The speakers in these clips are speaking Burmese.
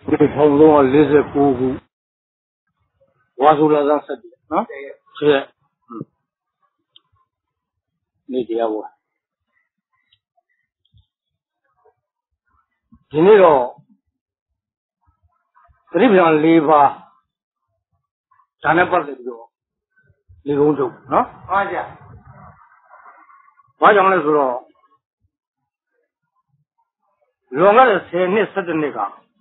ဒီထုံလုံး49ခုဝါဆိုလာသားဆက်တယ်နော်ဆဲနေတရားဘောဒီနေ့တော့သတိပ္ပံ၄ပါးဒါနဲ့ပတ်သက်ပြီးတော့လေကုန်းချုပ်နော်ဟုတ်ကြဘာကြောင့်လဲဆိုတော့လွန်ခဲ့တဲ့10နှစ်17နှစ်က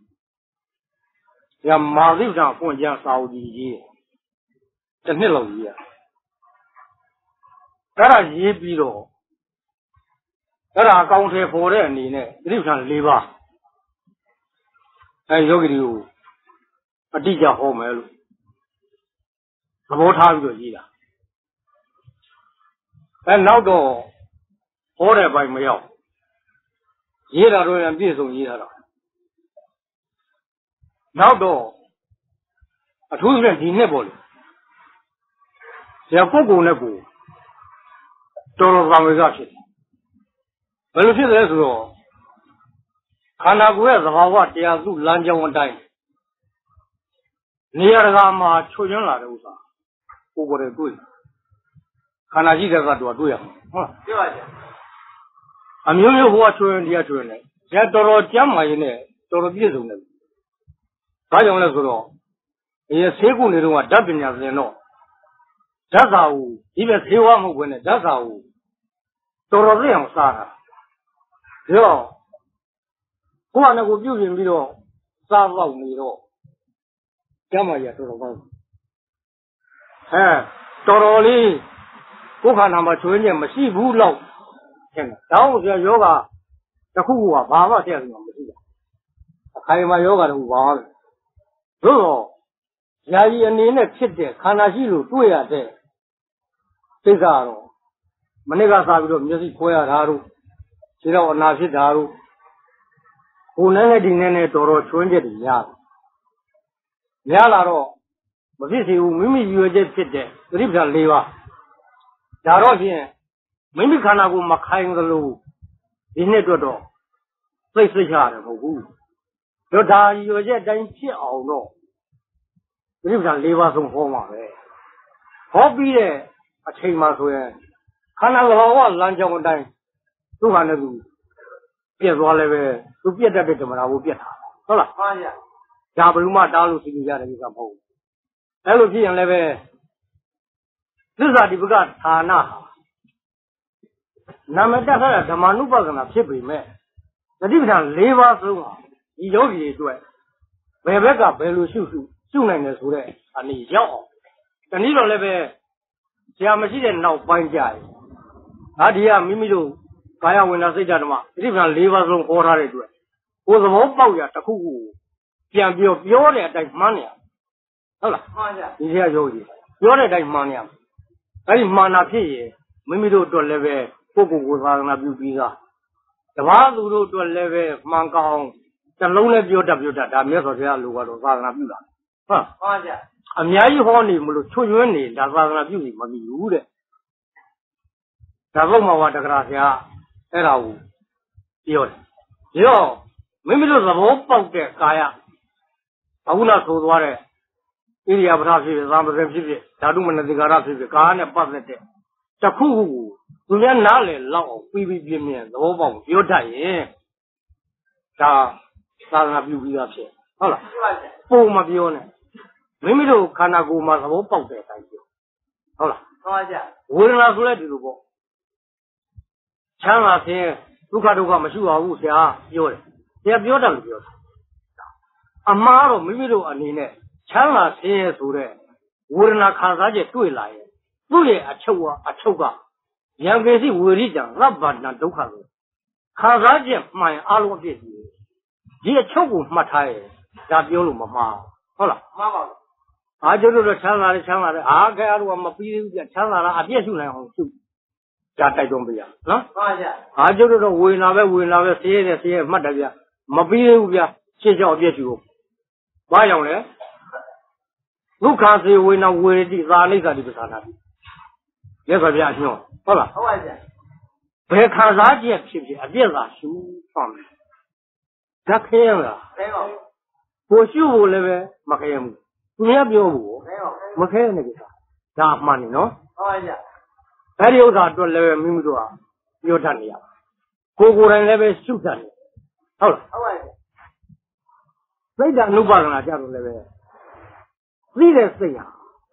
ညမာသီပ္ပံဖွင့်ကြစာအုပ်ကြီးတစ်နှစ်လောက်ကြီးရအဲ့ဒါရေးပြီးတော့အဲ့ဒါအကောင့်ထဲပေါ်တဲ့အနေနဲ့သတိပ္ပံ၄ပါးအဲယောဂီတွေကိုအတိအကျဟောမယ်လို့သဘောထားပြီးတော့ရေးတာအဲနောက်တော့ဟောတဲ့ဘိုင်မရောက်ရေးတာတော့ရင်ပြည့်စုံရေးတာတော့နောက်တော့အထူးဖြင့်ဒီနှစ်ပေါ့လေဆရာပုဂ္ဂိုလ်နဲ့ကိုတော်တော်ပါဝေကဖြစ်တယ်ဘယ်လိုဖြစ်လဲဆိုတော့ခန္ဓာကိုယ်ရဲ့သဘာဝတရားစုလမ်းကြောင်းအတိုင်းနေရာတကာမှာချွတ်ချွန်းလာတဲ့ဥစ္စာကိုယ်ကိုယ်တွေတွေ့ခန္ဓာရှိတဲ့သတ္တဝါတွေ့ရမှာဟုတ်လားတွေ့ပါကြအမျိုးမျိုးဘဝချွတ်ရင်တရားချွတ်ရင်လည်းဆရာတော်တော်ကြမ်းမာရင်နဲ့တော်တော်ပြည့်စုံတယ်ဘာကြောင့်လဲဆိုတော့ဒီဆေးကုနေတော့ဓာတ်ပညာသင်တော့ဓာတ်စာကိုဒီပဲဆေးဝါးမဟုတ်ဘဲနဲ့ဓာတ်စာကိုတော်တော်သိအောင်စားတာဒါတော့ကိုယ်ကလည်းကိုပြုပြင်ပြီးတော့စားတော့နေတော့ကျမ်းမာရတော်တော်ကောင်းတော်တော်လေးကိုယ်ခန္ဓာမှာချွေးညက်မရှိဘူးလို့ထင်တယ်။ဒါအောင်ဆရာယောဂတစ်ခုကဘာမှထည့်ရမှာမရှိဘူး။အခိုင်အမာယောဂတခုပါပဲ။သို့တော့ယာယီအနေနဲ့ဖြစ်တဲ့ခန္ဓာရှိလို့တွေ့ရတဲ့စိတ်ကတော့မနေ့ကစားပြီးတော့မျက်စိခွဲရတာတို့ခြေတော့အနာဖြစ်တာတို့ကိုယ်နဲ့ဒီနဲ့တော်တော်ချွင်းချက်တွေများတယ်။များလာတော့မဖြစ်စီဘူးမိမိရွေချက်ဖြစ်တဲ့သတိပ္ပံ၄ပါးဒါတော့ဖြင့်မိမိခန္ဓာကိုမခိုင်သလိုဒီနှစ်အတွက်တော့စိတ်ချရတယ်မဟုတ်ဘူးတို့ဒါရွေချက်တိုင်းဖြစ်အောင်တော့သတိပ္ပံ၄ပါးဆုံးဟောမှာပဲဟောပြီးတဲ့အချိန်မှဆိုရင်ခန္ဓာသဘာဝလမ်းကြောင်းအတိုင်းသူ့ဟာနဲ့သူပြက်သွားလည်းပဲသူပြက်တတ်တဲ့ဓမ္မတာကိုပြက်တာဟုတ်လားမှန်ပါဒါဘယ်လိုမှတားလို့သိလို့ရတဲ့ကိစ္စမဟုတ်ဘူးအဲ့လိုဖြစ်ရင်လည်းပဲသစ္စာတိပကဌာနနာမတတ်တဲ့ဓမ္မနုပဒနာဖြစ်ပေမဲ့သတိပဋ္ဌာန်၄ပါးဆုံးဒီယောဂီတွေအတွက်ဘယ်ဘက်ကဘယ်လိုရှုနိုင်တယ်ဆိုတဲ့အနေရောက်အောင်တနည်းတော့လည်းပဲဆရာမရှိတဲ့နောက်ပိုင်းကြရင်ဒါဒီကမိမိတို့ကာယဝိညာဉ်စိတ်ဓာတ်ဓမ္မသတိပဋ္ဌာန်၄ပါးဆုံးဟောထားတဲ့အတွက်ကိုယ်သဘောပေါက်ရတစ်ခုခုပြန်ပြောတဲ့အတိုင်းမှန်းနေရဟုတ်လားမှန်ပါဒီဆရာယောဂီပြောတဲ့အတိုင်းမှန်းနေရအဲ့ဒီမှန်တာဖြစ်ရင်မိမိတို့အတွက်လည်းပဲကိုယ်သာသနာပြုပြီးသားတပားသူတို့အတွက်လည်းပဲမှန်ကောင်းတစ်လုံးလည်းပြောတတ်ဒါမြတ်စွာဘုရားလိုကတော့သာသနာပြုတာဟုတ်ပါကြအများကြီးဟောနေမလို့ချွတ်ရွံ့နေဒါသာသနာပြုစီမပြီးဘူးတဲ့ဒါဘုမဝါတက္ကရာဆရာအဲ့ဒါကိုပြောတယ်ပြောမိမိတို့သဘောပေါက်တဲ့ကာယအခုနဆိုသွားတဲ့ဣရိယာပထဖြစ်ဖြစ်သာမစဉ်ဖြစ်ဖြစ်ဓာတုမနတိကာရဖြစ်ဖြစ်ကာယနဲ့ပတ်သက်တဲ့တစ်ခုခုကိုသူများနားလည်လောက်အောင်ပြီးပြင်းသဘောပေါက်ပြောတတ်ရင်ဒါသာသနာပြုပြီးသားဖြစ်ဟုတ်လားပုံမပြောနဲ့မိမိတို့ခန္ဓာကိုယ်မှာသဘောပေါက်တဲ့အတိုင်းပြောဟုတ်လားဟုတ်ပါကြဝေဒနာဆိုလဲဒီလိုပေါ့ချမ်းသာခြင်းဒုက္ခမရှိပါဘူးဆရာပြောတယ်ဆရာပြောတယ်လို့ပြောတာအမှားတော့မိမိတို့အနေနဲ့ချမ်းသာခြင်းရဲ့ဆိုတဲ့ဝေဒနာခံစားချက်တွေ့လာရင်သူ့ရဲ့အချုပ်ကယံကေစီဝေရိတံရဗ္ဗနာဒုက္ခကိုခံစားချက်မှန်အလုံးအပြည့်ကြီးဒီအချုပ်ကိုမှတ်ထားရင်ဒါပြောလို့မမှားဟုတ်လားမှားပါဘူးအားကျတို့တော့ချမ်းသာတယ်အားခဲအားတို့ကမပြီးဘူးပြချမ်းသာတာအပြည့်ရှုနိုင်အောင်ရှုဒါတိုက်တွန်းပြရနော်မှန်ပါဗျအားကျတို့တော့ဝေနာပဲဆေးရဲမှတ်တယ်ဗျမပြီးဘူးဗျရှင်းကြောက်အပြည့်ရှုဘာကြောင့်လဲဒုက္ခစေဝေနာဝေရတိသာနိစ္စတိပ္ပသာနာမြတ်စွာဘုရားအညွှန်ဟုတ်လားဟုတ်ပါဗျဘယ်ခံစားချက်ဖြစ်အပြည့်သာရှုဆောင်တယ်ဓာတ်ခဲလားခဲပါကိုရှုဖို့လည်းပဲမခဲရဘူးသူများပြောဖို့မခဲရတဲ့ကိစ္စဒါမှန်နေနော်ဟုတ်ပါဗျာအဲ့ဒီဥစ္စာအတွက်လည်းပဲမိမိတို့ကပြောတတ်နေရကိုယ်တိုင်လည်းပဲရှုတတ်နေဟုတ်လားဟုတ်ပါဗျာစိတ်ဓာတ်အနုပါဒနာကြတော့လည်းပဲသိတဲ့စိတ်ဟာ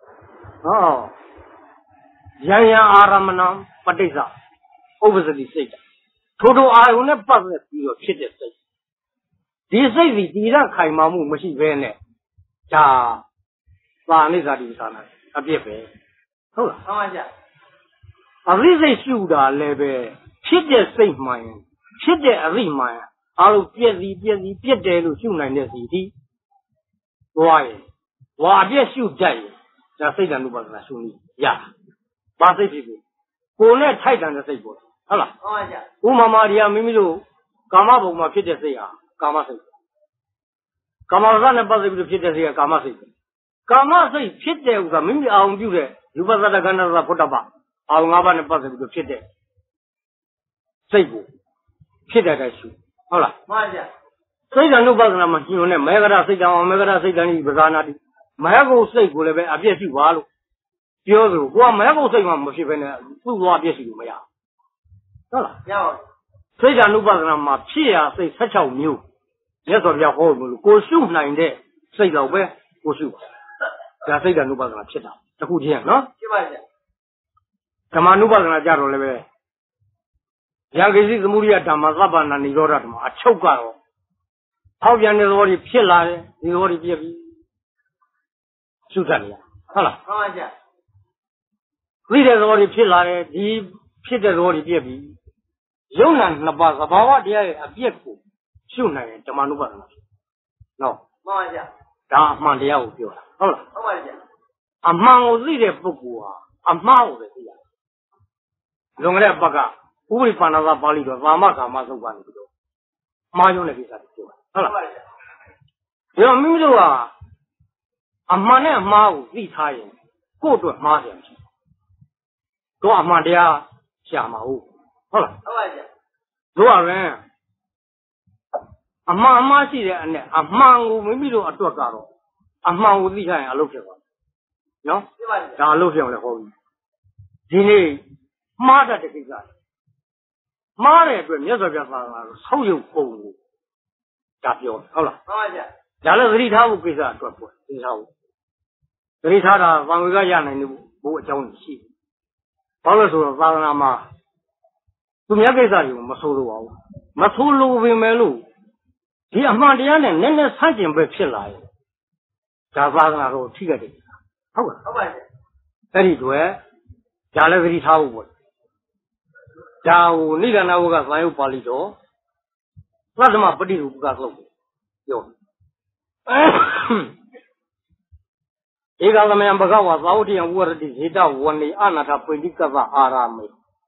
ယံယံအာရမဏံပဋိစ္စဥပ္ပစတိစိတ်ထိုအာယုန်နဲ့ပတ်သက်ပြီးတော့ဖြစ်တဲ့စိတ်ဒီစိတ်ဒီတည်ရခိုင်မာမှုမရှိဘဲနဲ့ဒါပါဠိဇာတိသာနာအပြစ်ပဲဟုတ်လားဟုတ်ပါကြအရိစိတ်ရှုတာလည်းပဲဖြစ်တဲ့စိတ်မှန်ဖြစ်တဲ့အရိမှန်အားလုံးပြည့်စည်ပြည့်တယ်လို့ရှုနိုင်တဲ့စီဒီသွားရင်ဝါပြည့်ရှုတတ်ရင်ဒါစိတ်တ ानु ပါဒနာရှုနေရဘာစိတ်ဖြစ်ပြီကိုယ်နဲ့ထိုက်တန်တဲ့စိတ်ပေါ့ဟုတ်လားဟုတ်ပါကြဥမာမာဒီကမိမိတို့ကာမဘုံမှာဖြစ်တဲ့စိတ်ဟာကာမစိတ်ကာမရစနဲ့ပတ်သက်ပြီးဖြစ်တဲ့စိတ်ကကာမစိတ်ကာမစိတ်ဖြစ်တဲ့ဥစ္စာမိမိအောင်ပြုတဲ့ယူပသတ္တကန္နရဖုတ္တပအောင်၅ပါးနဲ့ပတ်သက်ပြီးဖြစ်တဲ့စိတ်ကိုဖြစ်တဲ့တိုင်းရှုဟုတ်လားမှန်ပါဗျာစိတ်ဓာတ်ဥပဒနာမှာညွှန်တဲ့မေဃရစိတ်တံအောင်မေဃရစိတ်တံဤပဇာနာတိမေဃုစိတ်ကိုလည်းပဲအပြည့်ရှိပါလို့ပြောဆိုကိုကမေဃုစိတ်မှမဖြစ်ဘဲနဲ့သူ့သွားအပြည့်ရှိလို့မရဟုတ်လားရပါစိတ်ဓာတ်ဥပဒနာမှာဖြစ်ရစိတ်16မျိုးမြတ်စွာဘုရားဟောလို့ကိုရှုနိုင်တဲ့စိတ်တော့ပဲကိုရှုပါဒါစိတ်ဓာတ်ဥပဒနာဖြစ်တာတခုချင်းနော်ဖြစ်ပါဗျာဓမ္မနုပါဒနာကြတော့လည်းပဲယံကိစီသမုဒိယဓမ္မသဗ္ဗနာနိရောဓဓမ္မအချုပ်ကတော့ထောက်ပြန်တဲ့သဘောတွေဖြစ်လာတယ်ဒီသဘောတွေပြည့်ပြီရှုတတ်နေရဟုတ်လားဟုတ်ပါကြသိတဲ့သဘောတွေဖြစ်လာတယ်ဒီဖြစ်တဲ့သဘောတွေပြည့်ပြီယုံနာနှစ်ပါးသဘာဝတရားရဲ့အပြည့်ကိုရှုနိုင်တယ်ဓမ္မနုပါဒနာဖြစ်နော်မှန်ပါကြဒါအမှန်တရားကိုပြောတာဟုတ်လားဟုတ်ပါကြအမှန်ကိုသိတဲ့ပုဂ္ဂိုလ်ဟာအမှားကိုပဲသိရတယ်လွန်ခဲ့တဲ့ဘက်ကဥပ္ပိပန္နသပါဠိတော်သာမကာမသုတ်ကနေပြီးတော့မှားယွင်းတဲ့ကိစ္စတွေပြောတာဟုတ်လားဒီတော့မိမိတို့ကအမှန်နဲ့အမှားကိုသိထားရင်ကိုယ့်အတွက်မှားတယ်မရှိတော့အမှန်တရားရှာမှာဟုတ်လားဟုတ်ပါကြတို့ရင်အမှန်အမှားရှိတဲ့အနဲ့အမှန်ကိုမိမိတို့အတွက်ကတော့အမှန်ကိုသိထားရင်အလုပ်ဖြစ်သွားနော်ဒါအလုပ်ဖြစ်အောင်လည်းဟောပြီဒီနေ့မှားတတ်တဲ့ကိစ္စမှားတဲ့အတွက်မြတ်စွာဘုရားသာလာတော့ဆောက်ရုပ်ပုံကိုဒါပြောဟုတ်လားဟုတ်ပါကြဒါလည်းသတိထားဖို့ကိစ္စအတွက်ပေါ့သတိထားဖို့သတိထားတာဗံဝေကရနိုင်လို့ဘိုးအကြောင်းရှိဘာလို့ဆိုတော့သာသနာမှာသူများကိစ္စတွေကိုမဆိုးလို့ပါဘူးမဆိုးလို့ပင်မဲ့လို့ဒီအမှန်တရားနဲ့နည်းနည်းဆန့်ကျင်ပဲဖြစ်လာရင်ဒါသာသနာတော့ထိခဲ့တယ်ဟုတ်လားဟုတ်ပါကြအဲ့ဒီတွေဒါလည်းသတိထားဖို့ပေါ့ဒါကိုနိဒာနဝကဇာယုပါဠိတော်သတ္တမပฏิရူပကလို့ပြောဧကသမယံဘဂဝါသာဝတိယံဝရတိဇေတဝဏီအနာထပိဋိကသအာရမေ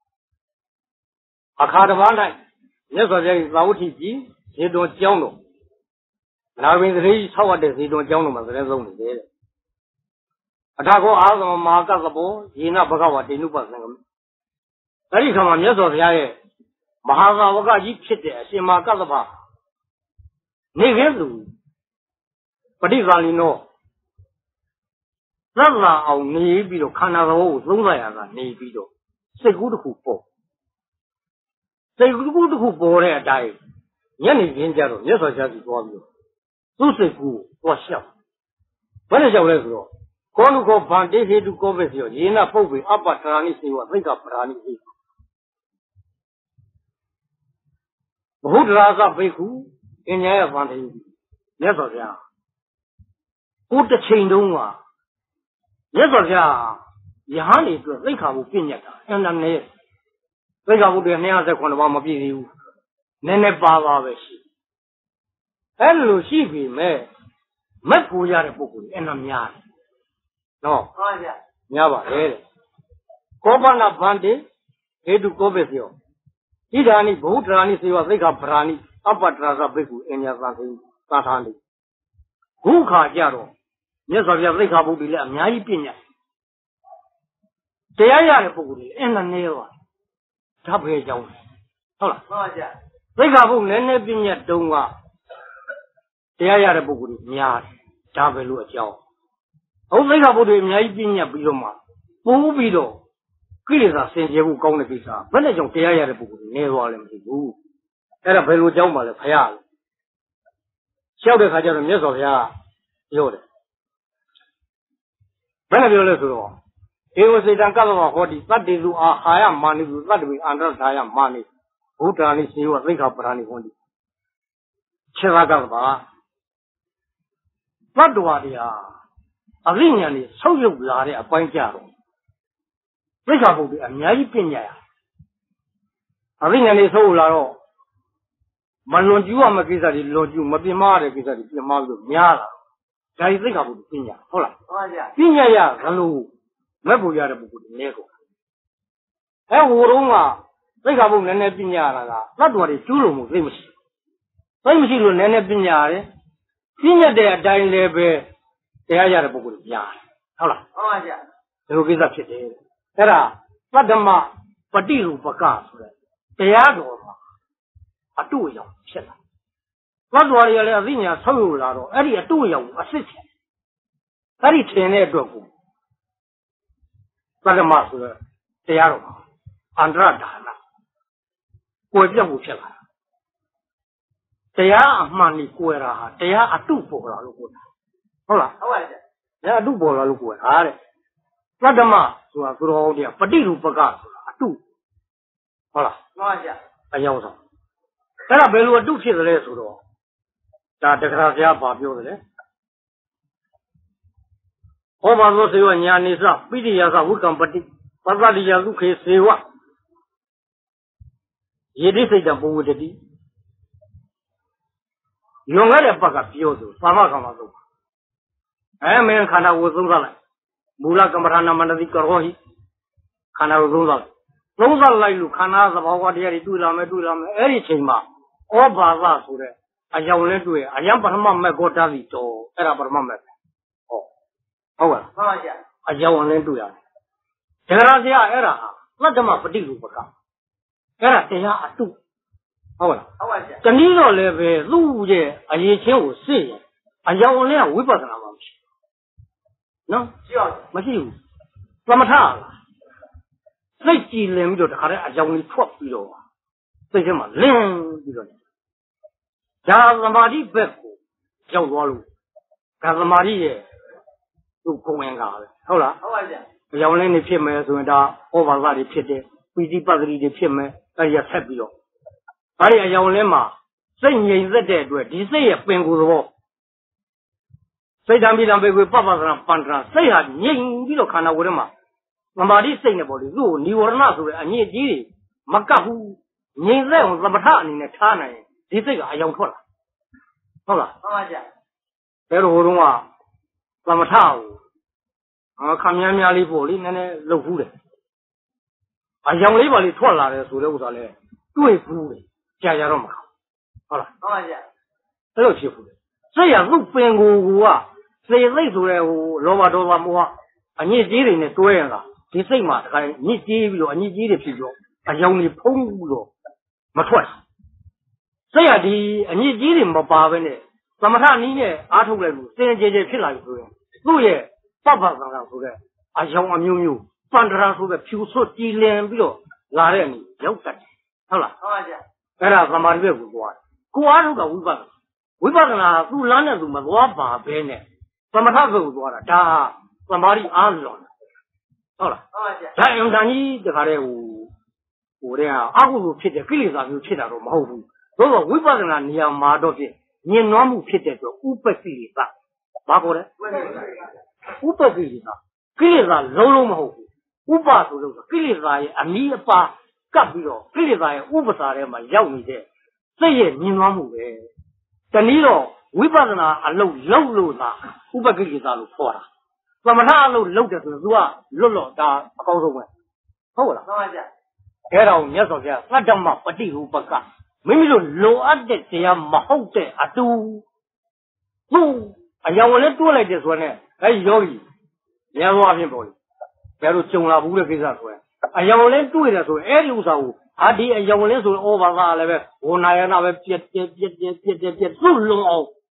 အခါတစ်ပါး၌မြတ်စွာဘုရား၏သာဝတိကြီးဇေတွန်ကျောင်းတော်လာပင်သတိဆောက်ရတဲ့ဇေတွန်ကျောင်းတော်မှာသတင်းဆုံးနေတယ်အထာကောအာသမမဟာကသဘောယေနဘဂဝါတေနုပသံဃမအဲ့ဒီခါမှာမြတ်စွာဘုရားရဲ့မဟာသာဝကကြီးဖြစ်တဲ့အရှင်မဟာကသဗနေခဲ့သူပဋိဇာလီနောသတ်လာအောင်နေပြီးတော့ခန္ဓာသဘောကိုသုံးသပ်ရတာနေပြီးတော့စိတ်ကူးတစ်ခုပေါ်စိတ်ကူးတစ်ခုပေါ်တဲ့အတိုင်းညနေခင်းကြတော့မြတ်စွာဘုရားကြီးသွားပြီးသူ့စိတ်ကူးကိုသွားလျှောက်ဘယ်နဲ့လျှောက်လဲဆိုတော့ကောနုကောဗန္တေဟေတုကောပဲဆိုရေနပုပ္ပေအပ္ပတရာနိစေဝသိက္ခပရာနိစေဘုဒ္ဓရာဇဘိက္ခုအင်ညာယဗန္တေမြတ်စွာဘုရားကိုတစ်ချိန်တုန်းကမြတ်စွာဘုရားယဟန်တွေအတွက်သိက္ခာကိုပြည့်ညတ်တာအနန္တနဲ့သိက္ခာဘုဒ္ဓ219ပါးမပြည့်သေးဘူးနည်းနည်းပါပါပဲရှိအဲ့လိုရှိပြီမဲ့မက်ကိုရတဲ့ပုဂ္ဂိုလ်အနန္တများတယ်နော်ဟုတ်ပါဗျာများပါလေတဲ့ကောပနာဗန္တေဟေတုကောပဲပြောဣဒာနိဘုဒ္ဓရာနိစေဝသိက္ခာပရာနိအပ္ပတရာဇဘိက္ခုအညာသံသိသာထာနိခုခါကြတော့မြတ်စွာဘုရားသိက္ခာပုဒ်တွေလည်းအများကြီးပြည့်ညတ်တရားရတဲ့ပုဂ္ဂိုလ်တွေအနန္တနေပါဓာတ်ပဲကြောင်းဟုတ်လားမှန်ပါဗျာသိက္ခာပုဒ်နည်းနည်းပြည့်ညတ်တုံးကတတရားရတဲ့ပုဂ္ဂိုလ်တွေများတယ်ဒါပဲလို့အကြောင်းဟုတ်သိက္ခာပုဒ်တွေအများကြီးပြညတ်ပြီးတော့မှပိုးပြီးတော့ကိလေသာစင်ကြယ်ဖို့ကောင်းတဲ့ကိစ္စဘယ်နဲ့ကြောင့်တရားရတဲ့ပုဂ္ဂိုလ်တွေနေသွားလဲမသိဘူးအဲ့ဒါဘယ်လိုကြောင်းပါလဲဖယားလျှောက်တဲ့ခါကျတော့မြတ်စွာဘုရားပြောတယ်ဘယ်နဲ့ပြောလဲဆိုတော့ဧဝစေတံကပ္ပမဟောတိသတ္တေသူအာဟာယမာနိသူသတ္တဝိအန္တရထာယမာနိဘုဒ္ဓာနိစေဝသိက္ခာပရဏိဟောတိခြေသာကပ္ပသတ္တဝါတွေဟာအသိဉာဏ်တွေဆုပ်ယုပ်လာတဲ့အပိုင်းကြတော့သိက္ခာပုဒ်တွေအများကြီးပြညတ်ရအသိဉာဏ်တွေဆုပ်ယုပ်လာတော့မလွန်ကျူးရမယ့်ကိစ္စတွေလွန်ကျူးမပြင်းမရတဲ့ကိစ္စတွေပြင်းမလို့များလာဒါကြီးသိက္ခာပုဒ်ပြညတ်ဟုတ်လားဟုတ်ပါဗျာပြညတ်ရဘလို့မဲ့ဖို့ရတဲ့ပုဂ္ဂိုလ်တွေနည်းကုန်ဟိုတုန်းကသိက္ခာပုဒ်နည်းနည်းပြညတ်ရတာကသတ္တဝါတွေကျူးလို့မှုသိမရှိလို့နည်းနည်းပြညတ်ရတယ်ပြညတ်တဲ့အတိုင်းလည်းပဲတရားရတဲ့ပုဂ္ဂိုလ်တွေများတယ်ဟုတ်လားဟုတ်ပါဗျာဒီလိုကိစ္စဖြစ်တယ်အဲ့ဒါသတ္တမပฏิရူပကဆိုတဲ့တရားတော်မှာအတုအယောင်ဖြစ်လာသတ္တဝါတွေကလည်းအသိဉာဏ်ဆောက်ယူလာတော့အဲ့ဒီအတုအယောင်ကိုအစစ်ချက်အဲ့ဒီထင်တဲ့အတွက်ကိုသတ္တမဆိုတဲ့တရားတော်မှာအန္တရဒါနကိုယ်ပြောက်မှုဖြစ်လာတရားအမှန်ကိုယ်တာဟာတရားအတုပေါ်လာလို့ကိုယ်တာဟုတ်လားဟုတ်ပါရဲ့တရားအတုပေါ်လာလို့ကိုယ်တာတဲ့သတ္တမဆိုတာသူတော်တရားပฏิရူပကဆိုတာအတုဟုတ်လားမှန်ပါဗျာအယောင်ဆောင်အဲ့ဒါဘယ်လိုအတုဖြစ်သလဲဆိုတော့ဒါတက္ကရာဘုရားပြောတယ်လေဟောပါသောစေဝညာနိသပိဋိယသဝိကံပတိပတ္တတိယဒုခေစေဝယေတိစိတ်တံဘဝတတိယုံရတဲ့ဘက်ကပြောဆိုသာမကံမှာသုံးမင်းခန္ဓာကိုသုံးသလိုက်မူလကမ္မထာနာမနတိကရောဟိခန္ဓာကိုသုံးသလိုက်လို့ခန္ဓာသဘောဝတရားတွေတွေ့လာမယ်အဲ့ဒီချိန်မှာဩဘာသဆိုတဲ့အယောင်လဲတွေ့အယံပထမမက်ကောတတိတော်အဲ့ဒါပထမမက်ဟုတ်ပါလားမှန်ပါဗျာအယောင်လဲတွေ့ရတယ်ဒါကြရာဆရာအဲ့ဒါဟာသတ္တမပฏิရူပကအဲ့ဒါတရားအတုဟုတ်ပါလားဟုတ်ပါဗျာတနည်းတော့လည်းပဲသူ့ရဲ့အရေးချင်းကိုစစ်ရင်အယောင်လဲဝိပဿနာမှာမရှိနော်ရှိအောင်မရှိဘူးသမထစိတ်ကြည်လင်ပြီးတော့တခါတည်းအယောင်ကြီးထွက်ပြီးတော့စိတ်ထဲမှာလင်းပြီးတော့ဒါသမာဓိဘက်ကိုရောက်သွားလို့ဒါသမာဓိရဲ့သူ့ကိုယ်ဝင်ကားပဲဟုတ်လားဟုတ်ပါဗျာအယောင်လင်းနေဖြစ်မယ်ဆိုရင်ဒါဩဘာသတွေဖြစ်တယ်ပီတိပတ္တိတွေဖြစ်မယ်အဲ့ဒီဆက်ပြီးတော့အဲ့ဒီအယောင်လင်းမှာစိတ်ငြိမ်သက်တဲ့အတွက်ဒီစိတ်ရဲ့ပင်ကိုယ်သဘောစိတ်ဓာတ်ပိဋံပေကိုပပ္ပသနာပန္တရာစိတ်ဟာငြိမ်ပြီးတော့ခန္ဓာကိုယ်ထဲမှာသမာဓိစိတ်နဲ့ပေါ့လေသူ့ကိုនិဝရဏဆိုတဲ့အညစ်အကြေးတွေမကပ်ဘူးငြိမ်သက်အောင်သမထအနေနဲ့ထားနိုင်ရင်ဒီစိတ်ကအယောင်ထွက်လာဟုတ်လားမှန်ပါဗျာဘယ်လိုဟိုတုန်းကသမထကိုခံများများလေးပေါ့လေနည်းနည်းလှုပ်ဖူးတယ်အယောင်လေးပါလေးထွက်လာတယ်ဆိုတဲ့ဥစ္စာလဲတွေ့ဘူးလေကြာကြတော့မဟုတ်လားမှန်ပါဗျာအဲ့လိုဖြစ်ဘူးလေစိတ်ရသူ့ပင်ကိုကစေစိတ်ဆိုတဲ့ဟိုလောဘဒေါသမောဟအညစ်အကြေးတွေနဲ့တွဲရတာဒီစိတ်မှာတခါညစ်ကြေးပြီးတော့အညစ်အကြေးတွေဖြစ်တော့အယောင်တွေဖုံးပြီးတော့မထွက်စိတ်ရဒီအညစ်အကြေးတွေမပါဘဲနဲ့သမထနည်းနဲ့အားထုတ်လိုက်လို့စင်ကြယ်ကြယ်ဖြစ်လာပြီဆိုရင်သူ့ရဲ့ပပ္ပသံဃာဆိုတဲ့အယောင်အမျိုးမျိုးပန္ဒရာဆိုတဲ့ဖြူဆွတ်ကြည်လင်ပြီးတော့လာတဲ့အနေရောက်တတ်တယ်ဟုတ်လားဟုတ်ပါဗျာအဲ့ဒါသမာဓိဘက်ကိုသွားတယ်ကိုအားထုတ်တာဝိပဿနာသူ့လမ်းနဲ့သူမသွားပါဘဲနဲ့သမထဘက်ကိုသွားတာဒါသမာဓိအားလွန်ဟုတ်လားဟုတ်ပါဗျာဒါအင်တန်ကြီးတခါတည်းဟိုတဲ့အကုသိုလ်ဖြစ်တဲ့ကိလေသာမျိုးဖြစ်တာတော့မဟုတ်ဘူးသို့တော့ဝိပဿနာနေရာမှာတော့ဖြင့်ညင်နွားမှုဖြစ်တဲ့အတွက်ဥပ္ပကိလေသာဘာခေါ်လဲဥပ္ပကိလေသာကိလေသာလုံးမဟုတ်ဘူးဥပ္ပဆိုလို့ကိလေသာရဲ့အနီးအပါကပ်ပြီးတော့ကိလေသာရဲ့ဥပ္ပစာထဲမှာရောက်နေတဲ့စိတ်ရဲ့ညင်နွားမှုပဲတနည်းတော့ဝိပဿနာအလုပ်လုပ်လို့သာဥပ္ပကိလေသာလို့ခေါ်တာသမထအလုပ်လုပ်တယ်ဆိုတော့ तू ကလွတ်ဒါအကောင်းဆုံးပဲဟုတ်လားမှန်ပါဗျာအဲ့ဒါကိုမြတ်စွာဘုရားသတ္တမပฏิရူပကမိမိတို့လိုအပ်တဲ့တရားမဟုတ်တဲ့အတူသူ့အယောင်လည်းတွဲလိုက်တယ်ဆိုတော့အဲ့ဒီယောဂီရန်သွားဖြစ်ပေါ်လေဘယ်လိုကြုံလာဘူးတဲ့ကိစ္စဆိုရင်အယောင်လည်းတွေ့တယ်ဆိုရင်အဲ့ဒီဥစ္စာကိုဒီအယောင်လည်းဆိုရင်ဩဘာသာလည်းပဲဝနာယနာပဲပြက်သူ့လုံအောင်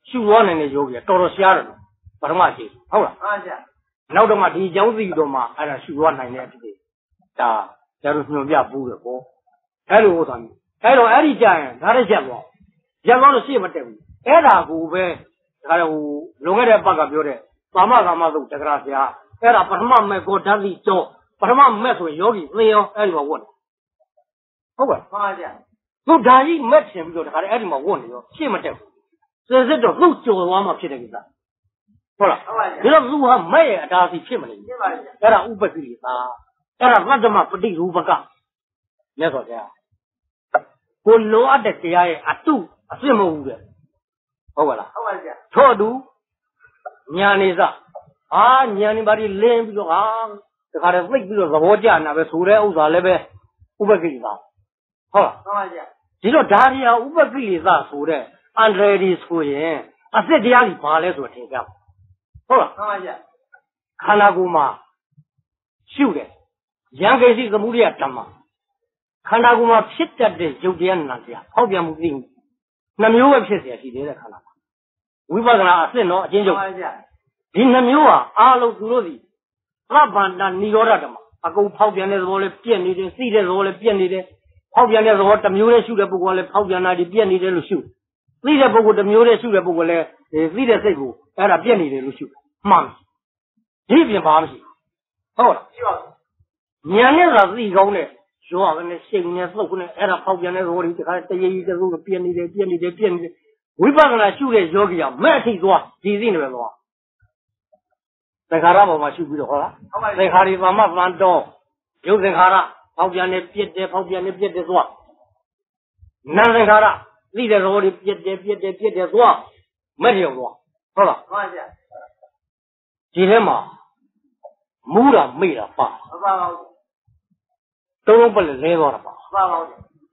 ရှုသွားနိုင်တဲ့ယောဂီတော်တော်ရှားတယ်ပထမရှိဟုတ်လားဟုတ်ပါဗျာနောက်တော့မှဒီเจ้าစီတော်မှာအဲ့ဒါရှုသွားနိုင်တဲ့အဖြစ်ဒါကျတော့ညွန်ပြပူးတယ်ပေါ့အဲ့လိုဟုတ်သားမျိုးအဲ့တော့အဲ့ဒီကြရင်ဒါလည်းရက်သွားလို့ရှေ့မတက်ဘူးအဲ့ဒါကိုပဲဒါလည်းဟိုလွန်ခဲ့တဲ့ပတ်ကပြောတဲ့ကာမသုတ်တက္ကရာဆရာအဲ့ဒါပထမမဲ့ကိုဓာတ်စီကြောပထမမဲ့ဆိုရင်ယောဂီသေရောအဲ့ဒီမှာဝတ်ဟုတ်ပါမှန်ပါဗျာသူဓာကြီးမက်ချင်ပြီးတော့တခါတည်းအဲ့ဒီမှာဝတ်နေရောရှေ့မတက်ဘူးစစ်တော့သူ့ကြော်သွားမှဖြစ်တဲ့ကိစ္စဟုတ်လားဟုတ်ပါဗျာဒါတော့သူဟာမဲ့ရဲ့အတားစီဖြစ်မနေဘူးဖြစ်ပါဗျာအဲ့ဒါဥပကိလေသာအဲ့ဒါသတ္တမပฏิရူပကမြတ်စွာဘုရားကိုလိုအပ်တဲ့တရားရဲ့အတုအစ်မဟုတ်ဘူးတဲ့ဟုတ်ပါလားဟုတ်ပါဗျာထို့အတူညာနေစညာနေပါလိလင်းပြီးတော့တခါတည်းသိပြီးတော့သဘောကျနာပဲဆိုတဲ့ဥစ္စာလည်းပဲဥပကိလေသာဟုတ်လားဟုတ်ပါဗျာဒီတော့ဒါရီဟာဥပကိလေသာဆိုတဲ့အန္တရာယ်ဒီဆိုရင်အစစ်တရားကြီးဘာလဲဆိုတော့ထင်ကြဟုတ်လားဟုတ်ပါဗျာခန္ဓာကိုယ်မှာရှုတယ်ယံကိစီသမှုရိယဓမ္မခန္ဓာကိုယ်မှာဖြစ်တတ်တဲ့ရုပ်တရားနာတရားဖောက်ပြန်မှုသိမှုနှမျိုးပဲဖြစ်เสียရှိသေးတဲ့ခန္ဓာမှာဝိပဿနာအစစ်နော်အချင်းချုပ်ဒီနှမျိုးဟာအားလုံးသူတို့စီသဗ္ဗန္တနိရောဓဓမ္မအကုန်ဖောက်ပြန်တဲ့သဘောလေးပြည့်နေတယ်သိတဲ့သဘောလေးပြည့်နေတယ်ဖောက်ပြန်တဲ့သဘောတစ်မျိုးလေးရှုတဲ့ပုဂ္ဂိုလ်ကလည်းဖောက်ပြန်တာဒီပြည့်နေတယ်လို့ရှုသိတဲ့ပုဂ္ဂိုလ်တစ်မျိုးလေးရှုတဲ့ပုဂ္ဂိုလ်လည်းသိတဲ့စိတ်ကိုအဲ့ဒါပြည့်နေတယ်လို့ရှုမှန်ဒီပြင်ဘာမှမရှိဟုတ်လားရှိပါဘူးဉာဏ်နဲ့သာသိကောင်းတဲ့ရောကနဲ့စိတ်နဲ့သုတ်နဲ့အဲ့ဒါဖောက်ပြန်တဲ့သဘောတွေတခါတရေကြီးတစုပြည့်နေတယ်ဝိပဿနာရှုတဲ့ယောဂီကမဲ့အထိသွားဒီသိနေပဲသွားသင်္ခါရပေါ်မှာရှုပြီးတော့ဟောလားသင်္ခါရီသမ္မသံတော်ရုပ်သင်္ခါရဖောက်ပြန်နေပြည့်တယ်ဖောက်ပြန်နေပြည့်တယ်သွားနာမ်သင်္ခါရသိတဲ့သဘောတွေပြည့်တယ်သွားမဲ့တယ်သွားဟုတ်လားဟုတ်ပါဗျာဒီထဲမှာမူးတာမေ့တာပါမပါပါဘူးတုံးလုံးပလဲသွားတာပါမပါပါဘူး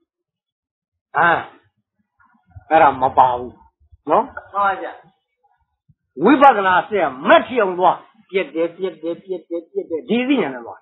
အဲ့ဒါမပါဘူးနော်ဟုတ်ပါဗျာဝိပဿနာဆက်မက်ဖြစ်အောင်သွားပြက်တယ်ဒီသိညာနဲ့သွား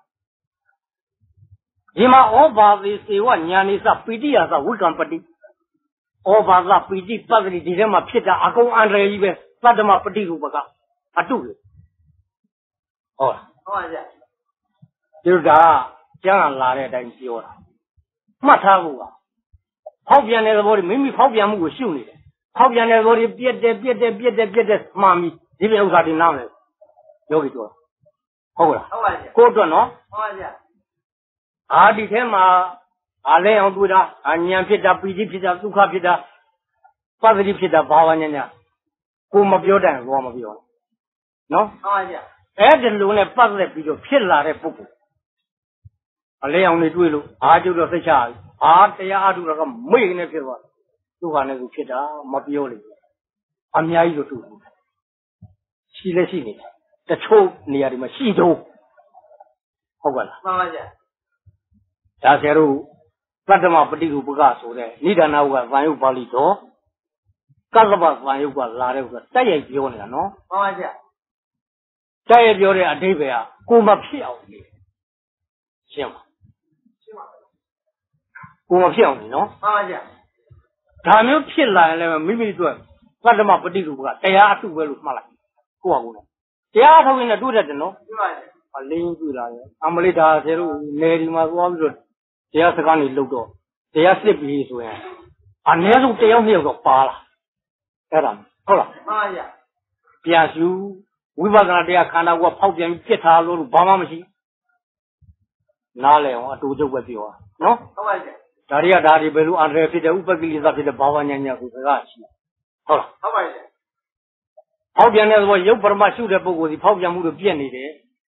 ဒီမှာဩဘာတိစေဝညာနိစပိတိယသဝိကံပတိဩဘာသပိတိပတ္တိဒီထဲမှာဖြစ်တာအကုန်အန္တရာယ်ကြီးပဲသတ္တမပฏิရူပကအတုလေဟုတ်လားဟုတ်ပါဗျာဒီလိုဒါကျမ်းလာတဲ့အတိုင်းပြောတာမှတ်ထားဖို့ကဖောက်ပြန်တဲ့သဘောတွေမိမိဖောက်ပြန်မှုကိုရှုနေတယ်ဖောက်ပြန်တဲ့သဘောတွေပြက်တယ်မှန်ပြီဒီပြဥစ္စာတွေနားမလဲယောဂီပြောဟုတ်လားဟုတ်ပါဗျာကိုအတွက်နော်ဟုတ်ပါဗျာဒီထဲမှာလဲအောင်တွေ့တာဉာဏ်ဖြစ်တာပီတိဖြစ်တာဒုက္ခဖြစ်တာပတ္တိဖြစ်တာဘာဝညာကိုမပြောတဲ့ဘောမပြောနော်ဟုတ်ပါဗျာအဲ့ဒီလိုနဲ့ပတ်သက်ပြီးတော့ဖြစ်လာတဲ့ပုဂ္ဂိုလ်အလဲအောင်နေတွေ့လို့ကျုပ်တော့သိချပြီတရားအထုတော့ကမိတ်နေဖြစ်သွားတယ်ဒုက္ခနဲ့ကိုဖြစ်တာမပြောလိမ့်ဘူးအများကြီးလို့တူဘူးရှိလဲရှိနေတယ်တချို့နေရာတွေမှာရှိတော့ဟုတ်ပါလားမှန်ပါဗျာဒါဆရာတို့သတ္တမပฏิရူပကဆိုတဲ့နိဒာနဝကသံယုတ်ပါဠိတော်ကသဗ္ဗသံယုတ်ကလာတဲ့ဥစ္စာတက်ရိုက်ပြောနေတာနော်မှန်ပါဗျာတက်ရိုက်ပြောတဲ့အဓိပ္ပာယ်ကကိုမဖြစ်အောင်လေရှင်းပါကိုမဖြစ်အောင်လေနော်မှန်ပါဗျာဒါမျိုးဖြစ်လာရင်လည်းမိမိတို့သတ္တမပฏิရူပကတရားအထုပဲလို့မှတ်လိုက်ကိုယ့်ဟာကိုယ်တရားအထုရင်လည်းတွေ့တတ်တယ်နော်တွေ့ပါရဲ့အလင်းတွေ့လာတယ်အမလေးဒါဆရာတို့နေဒီမှာသွားပြီးတော့တရားစကားနေလို့တော့တရားစစ်ပြီးဆိုရင်အနည်းဆုံးတယောက်နှစ်ယောက်တော့ပါလာအဲ့ဒါဟုတ်လားမှန်ပါဗျာပြန်ရှုဝိပဿနာတရားခန္ဓာကိုယ်ဖောက်ပြန်ပြီးပြစ်ထားလို့ဘာမှမရှိနားလဲအောင်အတူတူပဲပြောတာနော်ဟုတ်ပါဗျာဒါတွေဘယ်လိုအန္တရာယ်ဖြစ်တယ်ဥပကိလေသာဖြစ်တယ်ဘာဝညာကိုစကားရှိဟုတ်လားဟုတ်ပါဗျာဖောက်ပြန်တဲ့ဘောရုပ်ပရမရှုတဲ့ပုဂ္ဂိုလ်စီဖောက်ပြန်မှုတွေပြည့်နေတယ်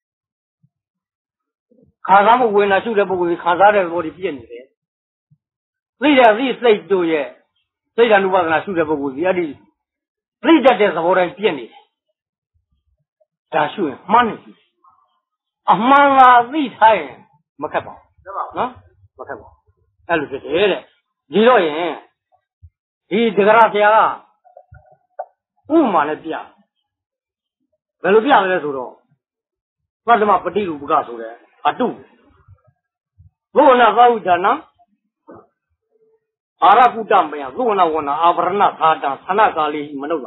ခံစားမှုဝေဒနာရှုတဲ့ပုဂ္ဂိုလ်စီခံစားတဲ့ဘောတွေပြည့်နေတယ်သိစိတ်တို့ရဲ့စိတ်ဓာနုပါဒနာရှုတဲ့ပုဂ္ဂိုလ်စီအဲ့ဒီသိတတ်တဲ့သဘောတိုင်းပြည့်နေတယ်ဒါရှုရင်မှန်းနေပြီအမှန်သာသိထားရင်မခက်ပါဘူးနော်မခက်ပါဘူးအဲ့လိုဖြစ်တယ်တဲ့ဒီတော့ရင်ဒီဒဂရဆရာကဥမာနဲ့ပြဘယ်လိုပြမလဲဆိုတော့သတ္တမပฏิရူပကဆိုတဲ့အတုဘုဝနာသာဝိဒါနအာရကုတမယဘုဝနာဝနာအာဗရဏသာတံသနကာလိမနုဿ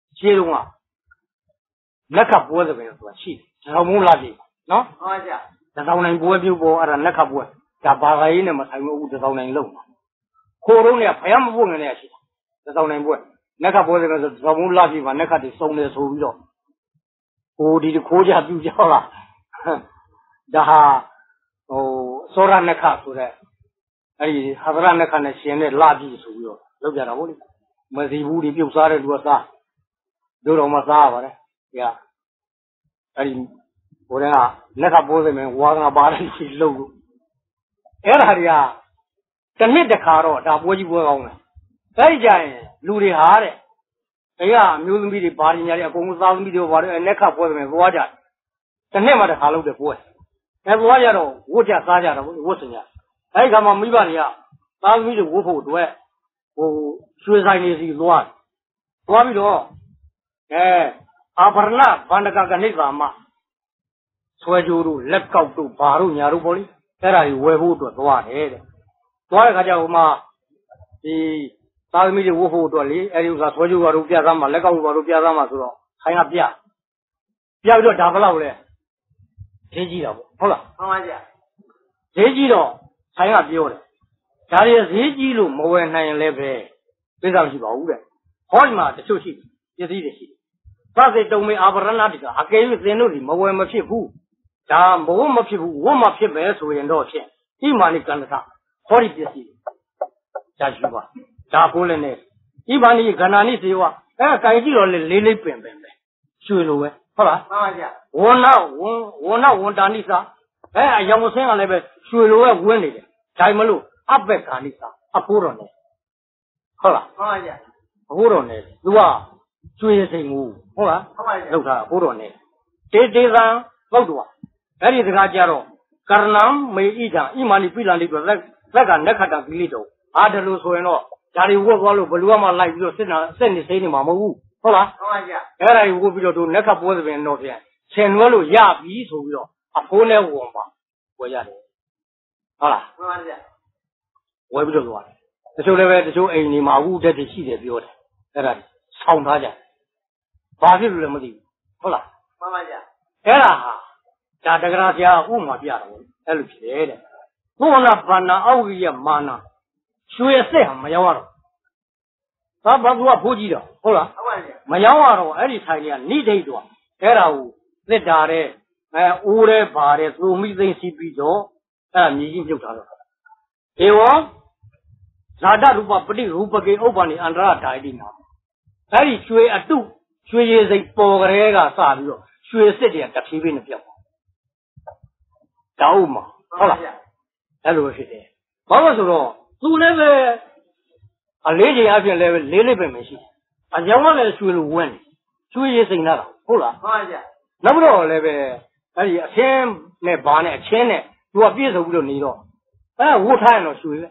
ရှင်းတော့ကနက်ကပွဲဆိုပဲဆိုတာရှိတယ်တောင်မုံလာပြီနော်ဟုတ်ပါဗျာတောင်နိုင်ပွဲပြုတ်ပေါ်အဲ့ဒါနက်ကပွဲဒါဘာသာရေးနဲ့မဆိုင်ဘူးတောင်နိုင်လုံးခိုးတော့เนี่ยဖယားမဖို့ငနေရရှိတယ်တောင်နိုင်ပွဲနက်ကပွဲဆိုပဲဆိုတောင်မုံလာပြီမှာနက်ကတည်းစုံတယ်ဆိုပြီးတော့ဟိုဒီခိုးကြပြူကြောလားဒါဟာဟိုစောရနက္ခဆိုတဲ့အဲ့ဒီဟာသရနက္ခနဲ့ရှင်နဲ့လာပြီဆိုပြီးတော့လောက်ကြတာဟုတ်လေမစီဘူးဒီပြုတ်စားတဲ့လူကစားတို့တော်မှစားရပါတယ်ညအဲ့ဒီဟိုတည်းကနက္ခပိုးစမယ်ဝါကနာပါတယ်ရှိလို့အဲ့ဒါတွေကတစ်နှစ်တစ်ခါတော့ဒါပွဲကြီးပွဲကောင်းတယ်အဲ့ဒီကြရင်လူတွေဟာတဲ့တရားမျိုးသမီးတွေဘာတွေညာတွေအကုန်လုံးသားသမီးတွေဘာတွေနက္ခပွဲစမယ်သွားကြတစ်နှစ်မှတစ်ခါလုပ်တဲ့ပွဲအဲ့သွားကြတော့ဝတ်ကြစားကြတော့ဝတ်စင်ကြအဲ့ဒီခါမှာမိဘတွေကသားသမီးတွေဝတ်ဖို့အတွက်ဟိုရွှေဆိုင်နေစီသွားပြီးတော့အာဗရဏဗန္ဒကကနေသာမဆွဲကြိုးတို့လက်ကောက်တို့ဘာတို့ညာတို့ပေါ့လေအဲ့ဒါကြီးဝယ်ဖို့အတွက်သွားတယ်တဲ့သွားတဲ့ခါကျဟိုမှာဒီသားသမီးတွေဝတ်ဖို့အတွက်လေအဲ့ဒီဥစ္စာဆွဲကြိုးဘာတို့ပြသားမှာလက်ကောက်ဘာတို့ပြသားမှာဆိုတော့ခိုင်းကပြပြီးတော့ဒါဘလောက်လဲဈေးကြီးတာပေါ့ဟုတ်လားမှန်ပါဗျာဈေးကြီးတော့ခိုင်းကပြောတယ်ဒါရီဈေးကြီးလို့မဝယ်နိုင်ရင်လည်းပဲသိစားမရှိပါဘူးတဲ့ဟောဒီမှာတချို့ရှိပစ္စည်းတွေရှိသစေတုံမေအာဗရဏတိကအကယ်၍သင်တို့ဒီမဝယ်မဖြစ်ဘူးဒါဘဝမဖြစ်ဘူးဝတ်မဖြစ်ပဲဆိုရင်တော့ဖြင့်ဣမာနိကန္တကဟောဒီပစ္စည်းဒါရှိပါဒါကိုလည်းနဲ့ဣမာနိကန္နာနိစေဝအဲ့ကင်ကြည့်တော့လေလေးလေးပင်ပဲရွှေလိုပဲဟုတ်လားမှန်ပါဗျာဝဏတာနိစာအယောင်စင်းကလည်းပဲရွှေလိုပဲဝင်းနေတယ်ဒါမှမလို့အဘက်ကာနိစာအဖိုးတော်နဲ့ဟုတ်လားမှန်ပါဗျာအဖိုးတော်နဲ့ तू ကကျွေးစိန်ကိုဟုတ်လားမှန်ပါဗျာလောက်တာအဖိုးတော်နဲ့တေသံလောက်တော့အဲ့ဒီစကားကြတော့ကရဏံမေဣဒံဣမာနိပိလန္တိတော့လက်ကနက္ခတပိလိတော့အားတလို့ဆိုရင်တော့ဒါတွေဝတ်သွားလို့ဘလူကမှလိုက်ပြီးတော့စစ်နေစိနေမှာမဟုတ်ဘူးဟုတ်လားမှန်ပါဗျာအဲ့ဒါကိုဝတ်ပြီးတော့တို့နက္ခပွဲသဘင်တော့ပြန်ဆင်နွဲလို့ရပြီဆိုပြီးတော့အဖိုးနဲ့ဝန်ပါဝယ်ရတယ်ဟုတ်လားမှန်ပါဗျာဝယ်ပြီးတော့သွားတယ်တချို့လည်းပဲတချို့အိမ်နေမှာအခုတက်တည်းရှိတယ်ပြောတယ်အဲ့ဒါဆောင်းထားကြဘာဖြစ်လို့လဲမသိဘူးဟုတ်လားမှန်ပါဗျာအဲ့ဒါဟာဒါတက္ကရာဆရာဥမာပြတာပေါ့အဲ့လိုဖြစ်တယ်တဲ့ဘုဝနာဘာနာအောက်ကြီးရဲ့မာနာရွှေဆက်ဟာမရောက်ရတော့သာဘာသူကဖိုးကြည့်တော့ဟုတ်လားဟုတ်ပါဗျာမရောက်ရတော့အဲ့ဒီဆိုင်ကြီးကနိဒိတ်တော့အဲ့ဒါကိုသစ်တာတဲ့အိုးတဲ့ဘာတဲ့သူမိသိမ့်စီပြီးတော့အဲ့ဒါမြည်ကြီးပြုတ်ထားတော့ဧဝံဇာတရူပပฏิရူပကေဥပ္ပန္နိအန္တရဓာတိနာအဲ့ဒီရွှေအတုရွှေရည်စိတ်ပေါ်ကလေးကစပြီးတော့ရွှေစစ်တွေကတဖြည်းဖြည်းနဲ့ပြောက်တောက်မှာဟုတ်လားအဲ့လိုဖြစ်တယ်ဘာလို့ဆိုတော့သူလည်းပဲအလေးချိန်အပြင်လည်းပဲလေးလေးပဲမရှိအကြောင်းကလည်းရွှေလိုဝန်းနေရွှေရည်စိတ်နာတာဟုတ်လားဟုတ်ပါဗျာနောက်ပြီးတော့လည်းပဲအဲ့ဒီအချင်းနဲ့ဘာနဲ့အချင်းနဲ့သူကပြည့်စုံပြီးတော့နေတော့ဝတ်ထားရင်တော့ရွှေပဲ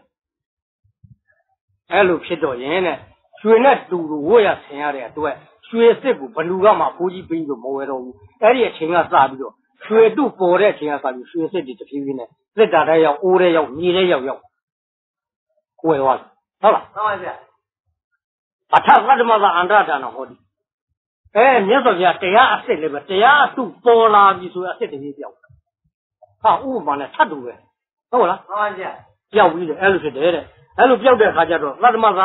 အဲ့လိုဖြစ်တော့ရင်တဲ့ရွှေနဲ့တူတူဝတ်ရဆင်ရတဲ့အတွက်ရွှေစစ်ကိုဘလူကမှဖိုးကြီးပြီးလို့မဝဲတော့ဘူးအဲ့ဒီအချိန်ကစပြီးတော့ရွှေတုပေါ်တဲ့အချိန်ကစပြီးရွှေစစ်တွေတဖြည်းဖြည်းနဲ့စစ်တာတဲ့ရောက်အိုးတဲ့ရောက်ညီတဲ့ရောက်ကိုယ်သွားတယ်ဟုတ်လားဟုတ်ပါဗျာအထသတ္တမသာအန္တရဒါနဟောဒီမြတ်စွာဘုရားတရားအစစ်လည်းပဲတရားအတုပေါ်လာပြီဆိုအစစ်တည်းပြောက်ဟာဥပမာနဲ့ထပ်တူပဲဟုတ်လားဟုတ်ပါဗျာပြောက်ပြီးတယ်အဲ့လိုဖြစ်တယ်တဲ့အဲ့လိုပြောက်တဲ့အခါကျတော့သတ္တမသာ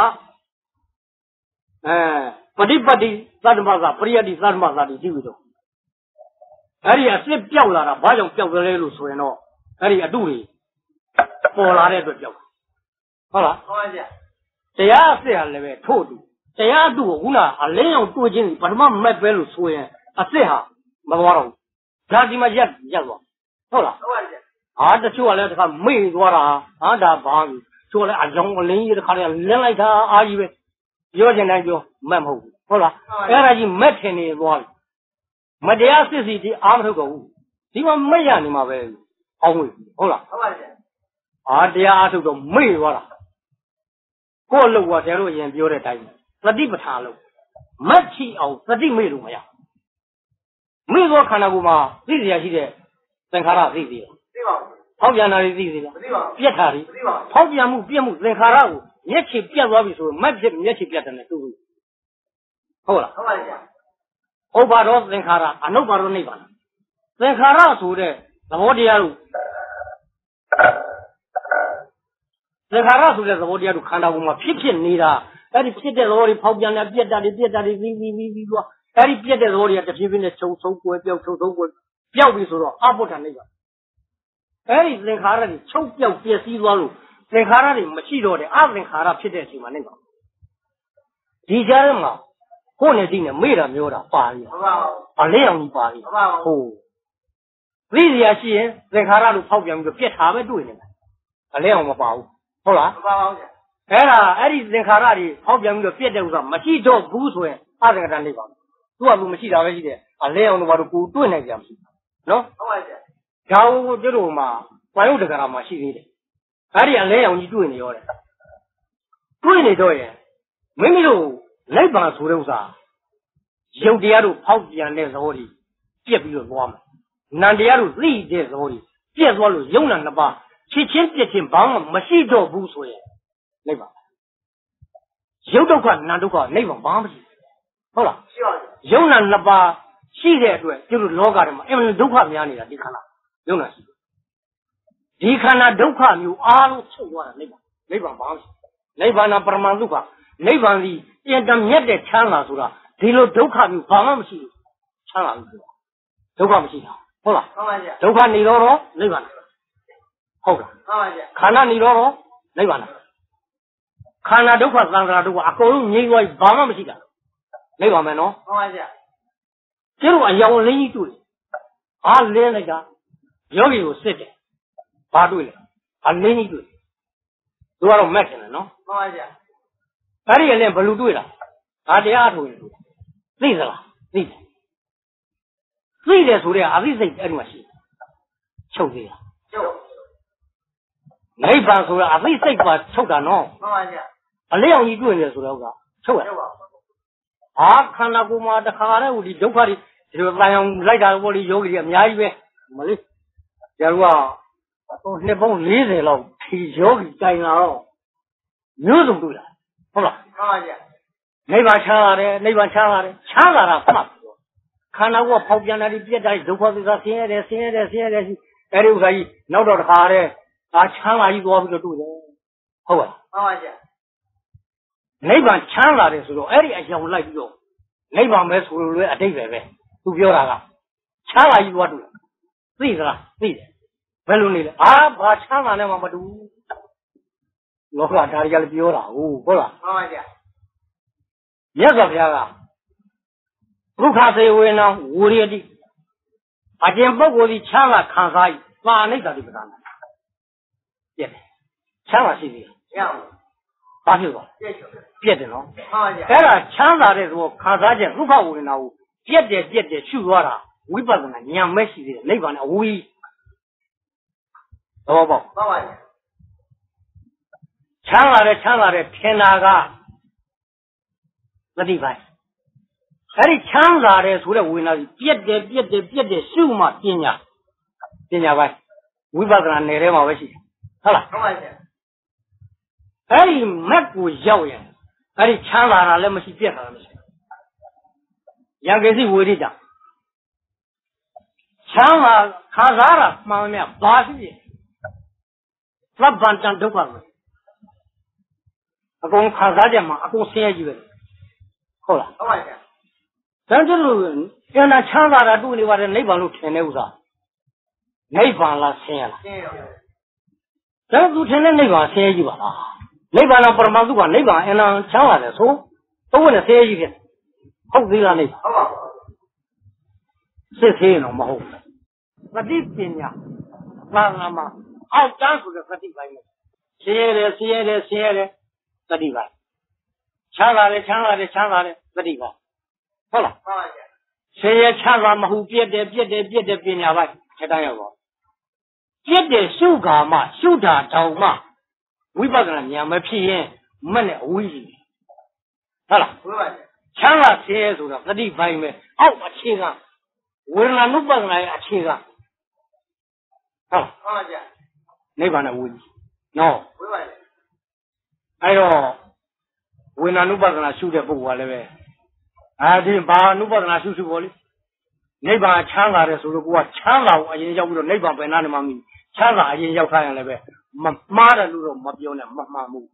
ပฏิပတ်တိသတ္တမသာပရိယတိသတ္တမသာတိကြည့်ပြီးတော့အဲ့ဒီအစစ်ပြောက်လာတာဘာကြောင့်ပြောက်ကြလဲလို့ဆိုရင်တော့အဲ့ဒီအတုတွေပေါ်လာတဲ့အတွက်ပြောက်ဟုတ်လားဟုတ်ပါဗျာတရားအစစ်ဟာလည်းပဲထို့တူတရားအတုကိုခုနအလင်းအောင်တွေ့ချင်းပထမမက်ပဲလို့ဆိုရင်အစစ်ဟာမသွားတော့ဘူးဒါဒီမှာရက်သွားဟုတ်လားဟုတ်ပါဗျာတချို့ကလည်းတခါမေ့သွားတာဒါဘာလို့ချို့လည်းအကြောင်းအလင်းကြီးတခါလည်းလင်းလိုက်တာအားကြီးပဲပြောချင်တိုင်းပြောမက်မဟုတ်ဘူးဟုတ်လားအဲ့ဒါကြီးမက်ထင်နေသွားပြီမတရားစစ်စီဒီအားမထုတ်တော့ဘူးဒီမှာမက်ရနေမှာပဲအောင်းဝင်ဟုတ်လားဟုတ်ပါဗျာတရားအားထုတ်တော့မေ့သွားတာကိုယ့်လို့ကဆရာတို့အရင်ပြောတဲ့အတိုင်းသတိပဋ္ဌာန်လို့မက်ချီအောင်သတိမေ့လို့မရမေ့သောခန္ဓာကိုယ်မှာသိစရာရှိတဲ့သင်္ခါရသိသေးတယ်သိပါဘူးဖောက်ပြန်တာတွေသိသေးလားသိပါဘူးပြက်တာတွေသိပါဘူးဖောက်ပြန်မှုပြက်မှုသင်္ခါရကိုမျက်ခြေပြတ်သွားပြီဆိုရင်မက်ဖြစ်မျက်ခြေပြတ်တယ်နဲ့တူတူဟုတ်လားဟုတ်ပါဗျာဥပ္ပါဒောသင်္ခါရအနုပ္ပါဒောနိဗ္ဗာန်သင်္ခါရဆိုတဲ့သဘောတရားတို့သင်္ခါရဆိုတဲ့သဘောတရားတို့ခန္ဓာကိုယ်မှာဖြစ်နေတာအဲ့ဒီဖြစ်တဲ့သဘောတွေဖောက်ပြန်တဲ့ပြက်တာတွေပြီးသွားအဲ့ဒီပြက်တဲ့သဘောတွေကတဖြည်းဖြည်းနဲ့ခြုံဆုံးကွယ်ပြောက်ခြုံဆုံးကွယ်ပျောက်ပြီဆိုတော့အဘုဒ္ဓနိဗ္ဗာန်အဲ့ဒီသင်္ခါရတွေချုပ်ပြောက်ပျက်စီးသွားလို့သင်္ခါရတွေမရှိတော့တဲ့အသင်္ခါရဖြစ်တဲ့အချိန်မှာနိဗ္ဗာန်ဒီကြားထဲမှာကိုယ်နဲ့ဒီနဲ့မေ့တာမျိုးတာပါပြီအလေးအောင်ကြီးပါပြီဟုတ်သိစရာရှိရင်သင်္ခါရလို့ဖောက်ပြန်ပြီးတော့ပြက်ထားပဲတွေ့နေတယ်အလေးအောင်မပါဘူးဟုတ်လားမပါပါဘူးအဲ့ဒီသင်္ခါရတွေဖောက်ပြန်ပြီးတော့ပြက်တဲ့ဥစ္စာမရှိတော့ဘူးဆိုရင်အသင်္ခါရနိဗ္ဗာန်သူကဘူးမရှိတာပဲရှိတယ်အလေးအောင်တို့ဘာလို့ကိုတွေ့နိုင်ကြမရှိနော်ဟုတ်ပါရဲ့ဒါကိုတို့မှာဝါယုတ္တကရာမှာရှိသေးတယ်အဲ့ဒီအလဲအောင်ကြီးတွေ့နေရောတယ်တွေ့နေတော့ရင်မိမိတို့လိုက်ပါဆိုတဲ့ဥစ္စာရုပ်တရားတို့ဖောက်ပြန်တဲ့သဘောတွေပြက်ပြီးတော့သွားမှာနာမ်တရားတို့သိတဲ့သဘောတွေပြက်သွားလို့ယုံနာနှစ်ပါးဖြစ်ချင်းပြက်ချင်းဘာမှမရှိတော့ဘူးဆိုရင်လိုက်ပါရုပ်ဒုက္ခနာမ်ဒုက္ခလိုက်ပါဘာမှမရှိဟုတ်လားရှိပါဘူးယုံနာနှစ်ပါးရှိတဲ့အတွက်ကျတို့လောကထဲမှာအမှန်ဒုက္ခများနေတာဒီခန္ဓာယုံနာရှိဒီခန္ဓာဒုက္ခမျိုးအားလုံးချုပ်သွားတာနိဗ္ဗာန်နိဗ္ဗာန်ဘာမရှိနိဗ္ဗာန်ပရမဒုက္ခနိဗ္ဗာန်ကြီးအင်တမြတ်တဲ့ချမ်းသာဆိုတာဒီလိုဒုက္ခမျိုးဘာမှမရှိဘူးချမ်းသာဘူးဆိုတာဒုက္ခမရှိတာဟုတ်လားဟုတ်ပါဗျာဒုက္ခနေတော့နိဗ္ဗာန်ဟုတ်လားဟုတ်ပါဗျာခန္ဓာနေတော့နိဗ္ဗာန်ခန္ဓာဒုက္ခသံဃာဒုက္ခအကုန်လုံးငြိမ်းသွားဘာမှမရှိတာနိဗ္ဗာန်မယ်နော်ဟုတ်ပါဗျာကျတို့အယောင်လင်းကြီးတွေ့အားလင်းလိုက်တာယောဂီကိုစစ်တယ်ဘာတွေ့လဲအလင်းကြီးတွေ့သူကတော့မက်တယ်နော်မှန်ပါဗျာအဲ့ဒီအလင်းဘယ်လိုတွေ့လားဒါတရားထုတ်ရင်သိသလားသိတယ်သိတယ်ဆိုတဲ့အသိစိတ်အဲ့ဒီမှာရှိချုပ်သေးလားချုပ်နိဗ္ဗာန်ဆိုတာအသိစိတ်ပါချုပ်တာနော်မှန်ပါဗျာအလင်းအောင်ကြီးတွေ့နေဆိုတော့ကချုပ်ရဟာခန္ဓာကိုယ်မှာတခါတည်းဟိုဒီဒုက္ခတွေဒီလိုတန်အောင်လိုက်တာပေါ့လေယောဂီတွေအများကြီးပဲမလေးကျတော့နှစ်ပေါင်း40လောက်ဒီယောဂီတိုင်လာတော့မျိုးစုံတွေ့လာဟုတ်လားမှန်ပါဗျာနိဗ္ဗာန်ချမ်းသာတယ်နိဗ္ဗာန်ချမ်းသာတယ်ချမ်းသာတာမှတ်ပြောခန္ဓာကိုယ်ဖောက်ပြန်တာဒီပြက်တာဒုက္ခသစ္စာဆင်းရဲတယ်ရှိအဲ့ဒီဥစ္စာကြီးနောက်တော့တခါတည်းချမ်းသာကြီးသွားပြီးတော့တွေ့တယ်ဟုတ်ပါလားမှန်ပါဗျာနိဗ္ဗာန်ချမ်းသာတယ်ဆိုတော့အဲ့ဒီအကြောင်းလိုက်ပြီးတော့နိဗ္ဗာန်ပဲဆိုလို့လည်းအတိတ်ပဲသူပြောတာကချမ်းသာကြီးသွားတွေ့သိသလားသိတယ်ဘယ်လိုနေလဲဘာချမ်းသာနဲ့မှမတူလောကဒါတွေကလည်းပြောတာဟုတ်လားမှန်ပါဗျာမြတ်စွာဘုရားကဒုက္ခသေဝေနံဝိရိယတိအကျင့်ပုဂ္ဂိုလ်ဒီချမ်းသာခံစား၏ပါဏိတ္တိပဒနာပြည့်တယ်ချမ်းသာရှိသေးတယ်ဘာဖြစ်သွားပြည့်တယ်နော်မှန်ပါဗျာအဲ့ဒါချမ်းသာတဲ့သဘောခံစားချက်ဒုက္ခဝေဒနာကိုပြည့်တယ်ရှုသွားတာဝိပဿနာဉာဏ်မဲ့ရှိသေးတယ်နိဗ္ဗာန်အဝေးသဘောပေါက်မှန်ပါဗျာချမ်းသာတယ်ထင်တာကသတိပိုင်းအဲ့ဒီချမ်းသာတယ်ဆိုတဲ့ဝေဒနာကြီးပြက်တယ်ရှုမှပညာပိုင်းဝိပဿနာနယ်ထဲမှာပဲရှိတယ်ဟုတ်လားဟုတ်ပါဗျာအဲ့ဒီမက်ကိုရောက်ရင်အဲ့ဒီချမ်းသာတာလည်းမရှိပြက်တာလည်းမရှိယံကေစီဝေဒိတာချမ်းသာခံစားတာမှန်များဘာရှိလဲသဗ္ဗံတံဒုက္ခပဲအကုန်ခံစားကြမှာအကုန်ဆင်းရဲကြီးပဲဟုတ်လားဟုတ်ပါဗျာဒါကြောင့်လို့ကျန်တာချမ်းသာတာတွေ့နေပါတယ်နိဗ္ဗာန်လို့ထင်တဲ့ဥစ္စာနိဗ္ဗာန်လားဆင်းရဲလားဆင်းရဲပါဒါသူထင်တဲ့နိဗ္ဗာန်ဆင်းရဲကြီးပါလားနိဗ္ဗာန်ကပရမသုခနိဗ္ဗာန်အနံချမ်းသာတယ်ဆိုသုံးနဲ့ဆင်းရဲကြီးဖြစ်ဟုတ်သေးလားနိဗ္ဗာန်ဟုတ်ပါဘူးစစ်သေးရင်တော့မဟုတ်ဘူးသတိပညာသာသနာမှာအောက်တန်းဆိုတဲ့သတိပိုင်းနဲ့ဆင်းရဲတယ်သတိပိုင်းချမ်းသာတယ်သတိပိုင်းဟုတ်လားဟုတ်ပါဗျာဆင်းရဲချမ်းသာမဟုတ်ပြည့်တယ်ပညာပိုင်းထက်တန်းရောက်ပါပြည့်တယ်ရှုကာမှရှုတာတောင်မှဝိပဿနာဉာဏ်မဖြစ်ရင်မနဲ့အဝိဇ္ဇာဟုတ်လားဟုတ်ပါဗျာချမ်းသာဆင်းရဲဆိုတာသတိပိုင်းပဲအောက်အခြေခံဝေဒနာနုပဒနာရဲ့အခြေခံဟုတ်ပါဗျာနိဗ္ဗာန်ဝိဇ္ဇာနော်ဝိပါဗျာအဲ့တော့ဝေဒနာနုပဒနာရှုတဲ့ပုဂ္ဂိုလ်ကလည်းပဲဒီဘာနုပါဒနာရှုရှုပေါ်လေနိဗ္ဗာန်ချမ်းသာတယ်ဆိုတော့ကိုကချမ်းသာကိုအရင်ရောက်ပြီးတော့နိဗ္ဗာန်ပဲနားနေမှမီချမ်းသာအရင်ရောက်ခိုင်းရင်လည်းပဲမမှားတယ်လို့တော့မပြောနဲ့မမှားဘူး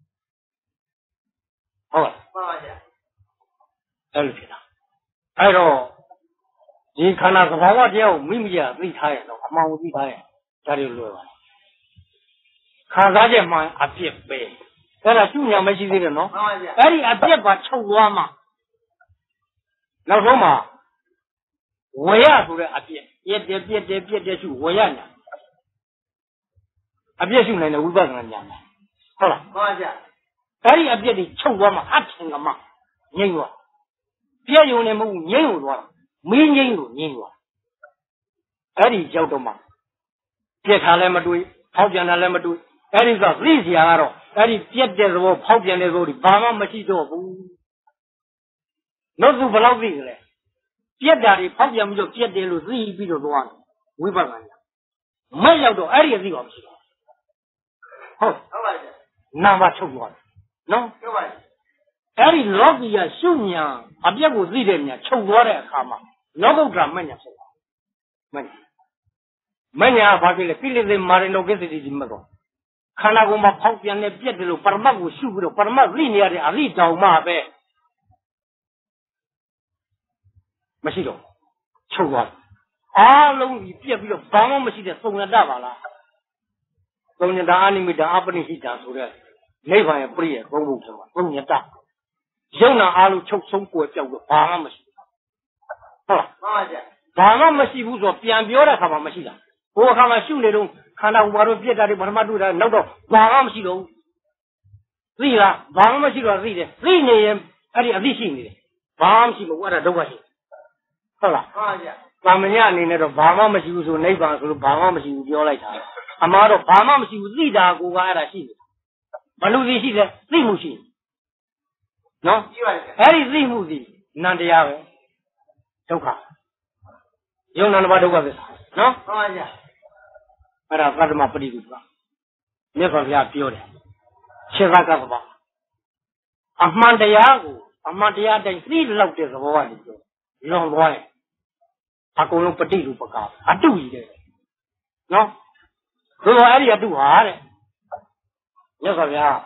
ဟုတ်ပါဗျာအဲ့လိုဖြစ်တာအဲ့တော့ဒီခန္ဓာသဘာဝတရားကိုမိမိရသိထားရင်တော့အမှန်ကိုသိထားရင်ဒါတွေလွယ်ပါတယ်ခံစားချက်မှအပြစ်ပဲအဲ့ဒါရှုညာမရှိသေးတယ်နော်အဲ့ဒီအပြစ်ပါချုပ်သွားမှနောက်ဆုံးမှာဝေရဆိုတဲ့အပြစ်ပြက်တယ်ရှုဝေရညာအပြစ်ရှုနိုင်တဲ့ဝိပဿနာညာဟုတ်လားမှန်ပါဗျာအဲ့ဒီအပြစ်တွေချုပ်သွားမှအထင်ကမှငြိမ့်သွားပြည့်ယုံနေမဟုတ်ငြိမ့်လို့သွားမင်းငြိမ့်လို့ငြိမ့်သွားအဲ့ဒီရောက်တော့မှပြက်ထားလည်းမတွေးဖောက်ပြန်တာလည်းမတွေးအဲ့ဒီကသိစရာကတော့အဲ့ဒီပြက်တဲ့သဘောဖောက်ပြန်တဲ့သဘောဒီဘာမှမရှိတော့ဘူးလို့သူဘယ်လောက်သိကြလဲပြက်တာတွေဖောက်ပြန်ပြီးတော့ပြက်တယ်လို့သိပြီးတော့သွားဝိပဿနာမဲ့ရောက်တော့အဲ့ဒီအသိပါမရှိတော့ဟုတ်ပါရဲ့နာမချုပ်သွားတယ်နော်ဟုတ်ပါရဲ့အဲ့ဒီလောကီယရှုညာအပြက်ကိုသိတဲ့ညာချုပ်သွားတဲ့အခါမှာလောကုတ္တရာမညာဖြစ်သွားမညာဘာဖြစ်လဲပိလိသေမာရင်တော့ကိစ္စတိမတော့ခန္ဓာကိုယ်မှာဖောက်ပြန်နေပြက်တယ်လို့ပရမတ်ကိုရှုပြီးတော့ပရမတ်သိနေရတဲ့အသိတောင်မှပဲမရှိတော့ချုပ်သွားအားလုံးကြီးပြက်ပြီးတော့ဘာမှမရှိတဲ့သုံးရတပါလားသုံးရတအာနိမိတအပနိဟိတဆိုတဲ့နိဗ္ဗာန်ရဲ့ပြည့်ရဲ့ဘုံဘုံထဲမှာသုံးရတယုံနာအားလုံးချုပ်ဆုံးကိုပြောက်တော့ဘာမှမရှိဘူးဟုတ်လားမှန်ပါဗျာဘာမှမရှိဘူးဆိုတော့ပြန်ပြောတဲ့အခါမှာမရှိတာဟိုအခါမှာရှုနေတော့ခန္ဓာကိုယ်မှာတော့ပြက်တာတွေပထမတွေ့တာနောက်တော့ဘာမှမရှိတော့ဘူးသိလားဘာမှမရှိတော့သိတယ်သိနေရင်အဲ့ဒီအသိရှိနေတယ်ဘာမှမရှိဘူးအဲ့ဒါဒုက္ခရှိဟုတ်လားမှန်ပါဗျာသာမညအနေနဲ့တော့ဘာမှမရှိဘူးဆိုနိဗ္ဗာန်ဆိုလို့ဘာမှမရှိဘူးပြောလိုက်တာအမှားတော့ဘာမှမရှိဘူးသိတာကိုကအဲ့ဒါရှိတယ်ဘလို့သိရှိလဲသိမှုရှိနော်အဲ့ဒီသိမှုစီနန္တရားပဲဒုက္ခယုံနာတစ်ပါးဒုက္ခသစ္စာနော်မှန်ပါဗျာအဲ့ဒါသတ္တမပရိသုကမြတ်စွာဘုရားပြောတယ်ခြေသကသဘာအမှန်တရားကိုအမှန်တရားတိုင်းသိလောက်တဲ့သဘောကနေပြောလွန်သွားရင်အကုန်လုံးပฏิလူပကအတုကြီးတယ်နော်ဆိုတော့အဲ့ဒီအတုဟာတဲ့မြတ်စွာဘုရား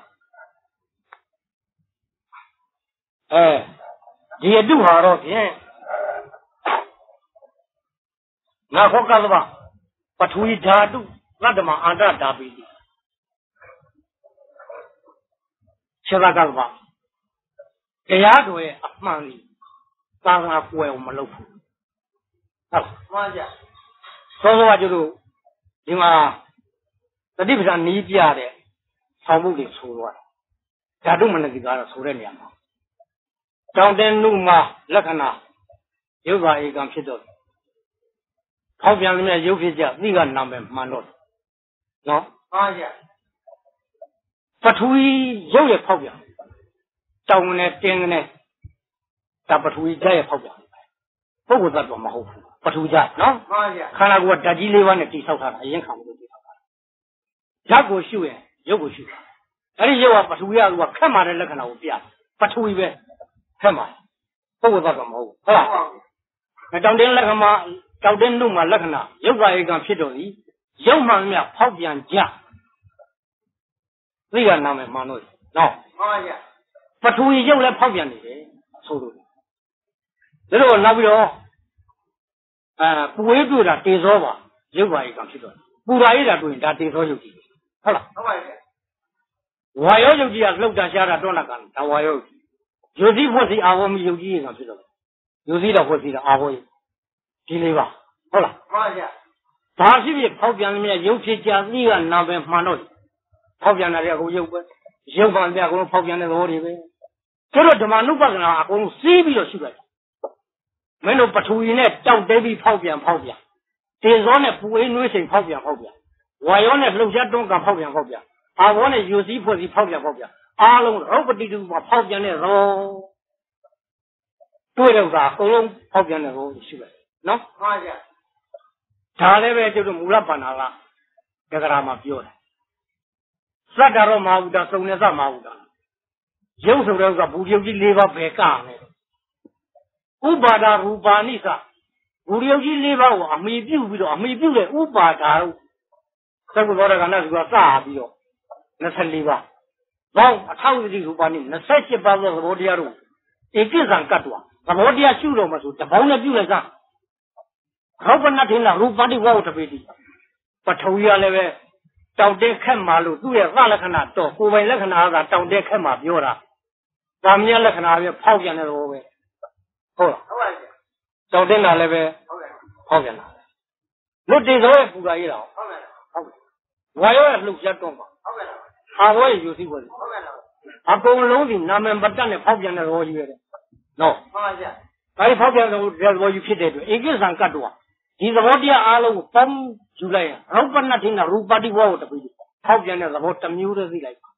ဒီအတုဟာတော့ဖြင့်ငါခောကသဘာပထဝီဓာတုသတ္တမအန္တဓာပိတိခြေသကသဘာတရားတော်ရဲ့အမှန်ကြီးသာသနာကွယ်အောင်မလုပ်ဘူးဟုတ်မှန်ကြစောစောကကျတို့ဒီမှာတတိပ္ပံနီးပြတဲ့ဆောင်းမှုတွေဆိုတော့ဓာတုမနတိကတော့ဆိုတဲ့နေရာမှာတောင်တင်းနုမှာလက္ခဏာရုပ်ပါဧကံဖြစ်တော့ဖောက်ပြန်တဲ့ရုပ်ဖြစ်ကြသိကနာမည်မှန်တော့နော်မှန်ကြပထဝီရုပ်ရဲ့ဖောက်ပြန်တောင်နဲ့တင်းနဲ့ဒါပထဝီဓာတ်ရဲ့ဖောက်ပြန်ပုဂ္ဂိုလ်သတ္တဝါမဟုတ်ဘူးပထဝီဓာတ်နော်မှန်ကြခန္ဓာကိုယ်ကဓာတ်ကြီး၄ပါးနဲ့တိဆောက်ထားတာအရင်ခါလို့တိဆောက်ထားတာဓာတ်ကိုရှုရင်ရုပ်ကိုရှုတာအဲ့ဒီရုပ်ကပထဝီကခက်မာတဲ့လက္ခဏာကိုပြပထဝီပဲခက်မာပုဂ္ဂိုလ်သတ္တဝါမဟုတ်ဘူးဟုတ်လားတောင်တင်းလက္ခဏာတောက်တဲ့နှုတ်မှာလက္ခဏာရုပ်ပါဧကံဖြစ်တော်သည်ရုပ်မှန်မြဖောက်ပြန်ကြသိကနာမယ်မှန်လို့နော်မှန်ပါဗျာပထဝီရုပ်လည်းဖောက်ပြန်နေတယ်ဆိုလို့ဒါတော့နောက်ပြီးတော့ပူဝေးတွေ့တာတေဇောပါရုပ်ပါဧကံဖြစ်တော်ပူရာရတာတွေ့ရင်ဒါတေဇောရုပ်ကြီးဟုတ်လားဟုတ်ပါဗျာဝါယောရုပ်ကြီးကလှုပ်တာရှားတာတွန်းလာကံဒါဝါယောယုစီဖွက်စီအာဝမီရုပ်ကြီးကဖြစ်တော်ယုစီတော့ဖွက်စီတာအာဝေဒီလေးပါဟုတ်လားမှန်ပါဗျာဘာဖြစ်ဖြစ်ဖောက်ပြန်နေရုပ်ဖြစ်ကြသိကနာပဲမှန်တော့ဖောက်ပြန်တာတွေကကိုရုပ်ပဲရုပ်မှန်ပြအကုန်လုံးဖောက်ပြန်တဲ့သဘောတွေပဲကျတော့ဓမ္မနုပဒနာအကုန်လုံးစီးပြီးတော့ရှုလိုက်မင်းတို့ပထဝီနဲ့တောက်တဲပြီးဖောက်ပြန်တေဇောနဲ့ပူအေးနွေးစိန်ဖောက်ပြန်ဝါယောနဲ့လှုပ်ရှားတွန်းကဖောက်ပြန်အာဘောနဲ့ယူစည်းဖွဲ့စည်းဖောက်ပြန်အားလုံးရုပ်ပတိတုမှာဖောက်ပြန်တဲ့သဘောတွေ့တဲ့ဥစ္စာအကုန်လုံးဖောက်ပြန်တဲ့သဘောရှုလိုက်နော်မှန်ပါဗျာဒါလည်းပဲကျုပ်တို့မူလပန္နာကဒဂရာမှာပြောတယ်စတ္တရောမဟာဝုဒ္ဒစုံနေသမဟာဝုဒ္ဒရုပ်ဆိုတဲ့ဥစ္စာဘူပြုတ်ကြီး၄ပါးပဲကနေဥပါဒရူပါနိသဘူရိယကြီး၄ပါးကိုအမိပြုပြီးတော့အမိပြုတဲ့ဥပါဒသက္ကုသောတကနာစုကစပြီးတော့24ပါးဘောင်းအထောက်အစီရူပါနိ28ပါးသောသဘောတရားတို့ဧကိစ္စံကတ္တဝသဘောတရားရှုလို့မဆိုတပေါင်းနဲ့ပြုလိုက်စမ်းရောပနတ်ထင်လားရူပတိဝါဝတပိတိပထဝီရလည်းပဲတောင်တဲခက်မှာလို့သူ့ရဲ့သလက္ခဏာတော့ကိုယ်ပိုင်လက္ခဏာကတောင်တဲခက်မှာပြောတာဗာမညလက္ခဏာပဲဖောက်ပြန်တဲ့သဘောပဲဟုတ်လားဟုတ်ပါပြီတောင်တဲနာလည်းပဲဖောက်ပြန်တာလွတ်တေသောရဲ့ပူရာရေးတာဟုတ်ကဲ့ဟုတ်ကဲ့ဝါရောရဲ့လှုပ်ရှားတော့ပါဟုတ်ကဲ့အာဘောရဲ့ယူစီပေါ်ဟုတ်ကဲ့အကုန်လုံးဒီနာမည်ပတ္တနဲ့ဖောက်ပြန်တဲ့သဘောကြီးပဲနော်ဟုတ်ပါဗျာဒါဒီဖောက်ပြန်တဲ့သဘောကြီးဖြစ်တဲ့အတွက်ဧကိစ္စံကတ္တဝဒီသဘောတရားအားလုံးကိုပေါင်းယူလိုက်ရင်ရောပနတ်ထင်တာရူပတိဝါကိုတပိဖောက်ပြန်တဲ့သဘောတစ်မျိုးတည်းသိလိုက်ပါ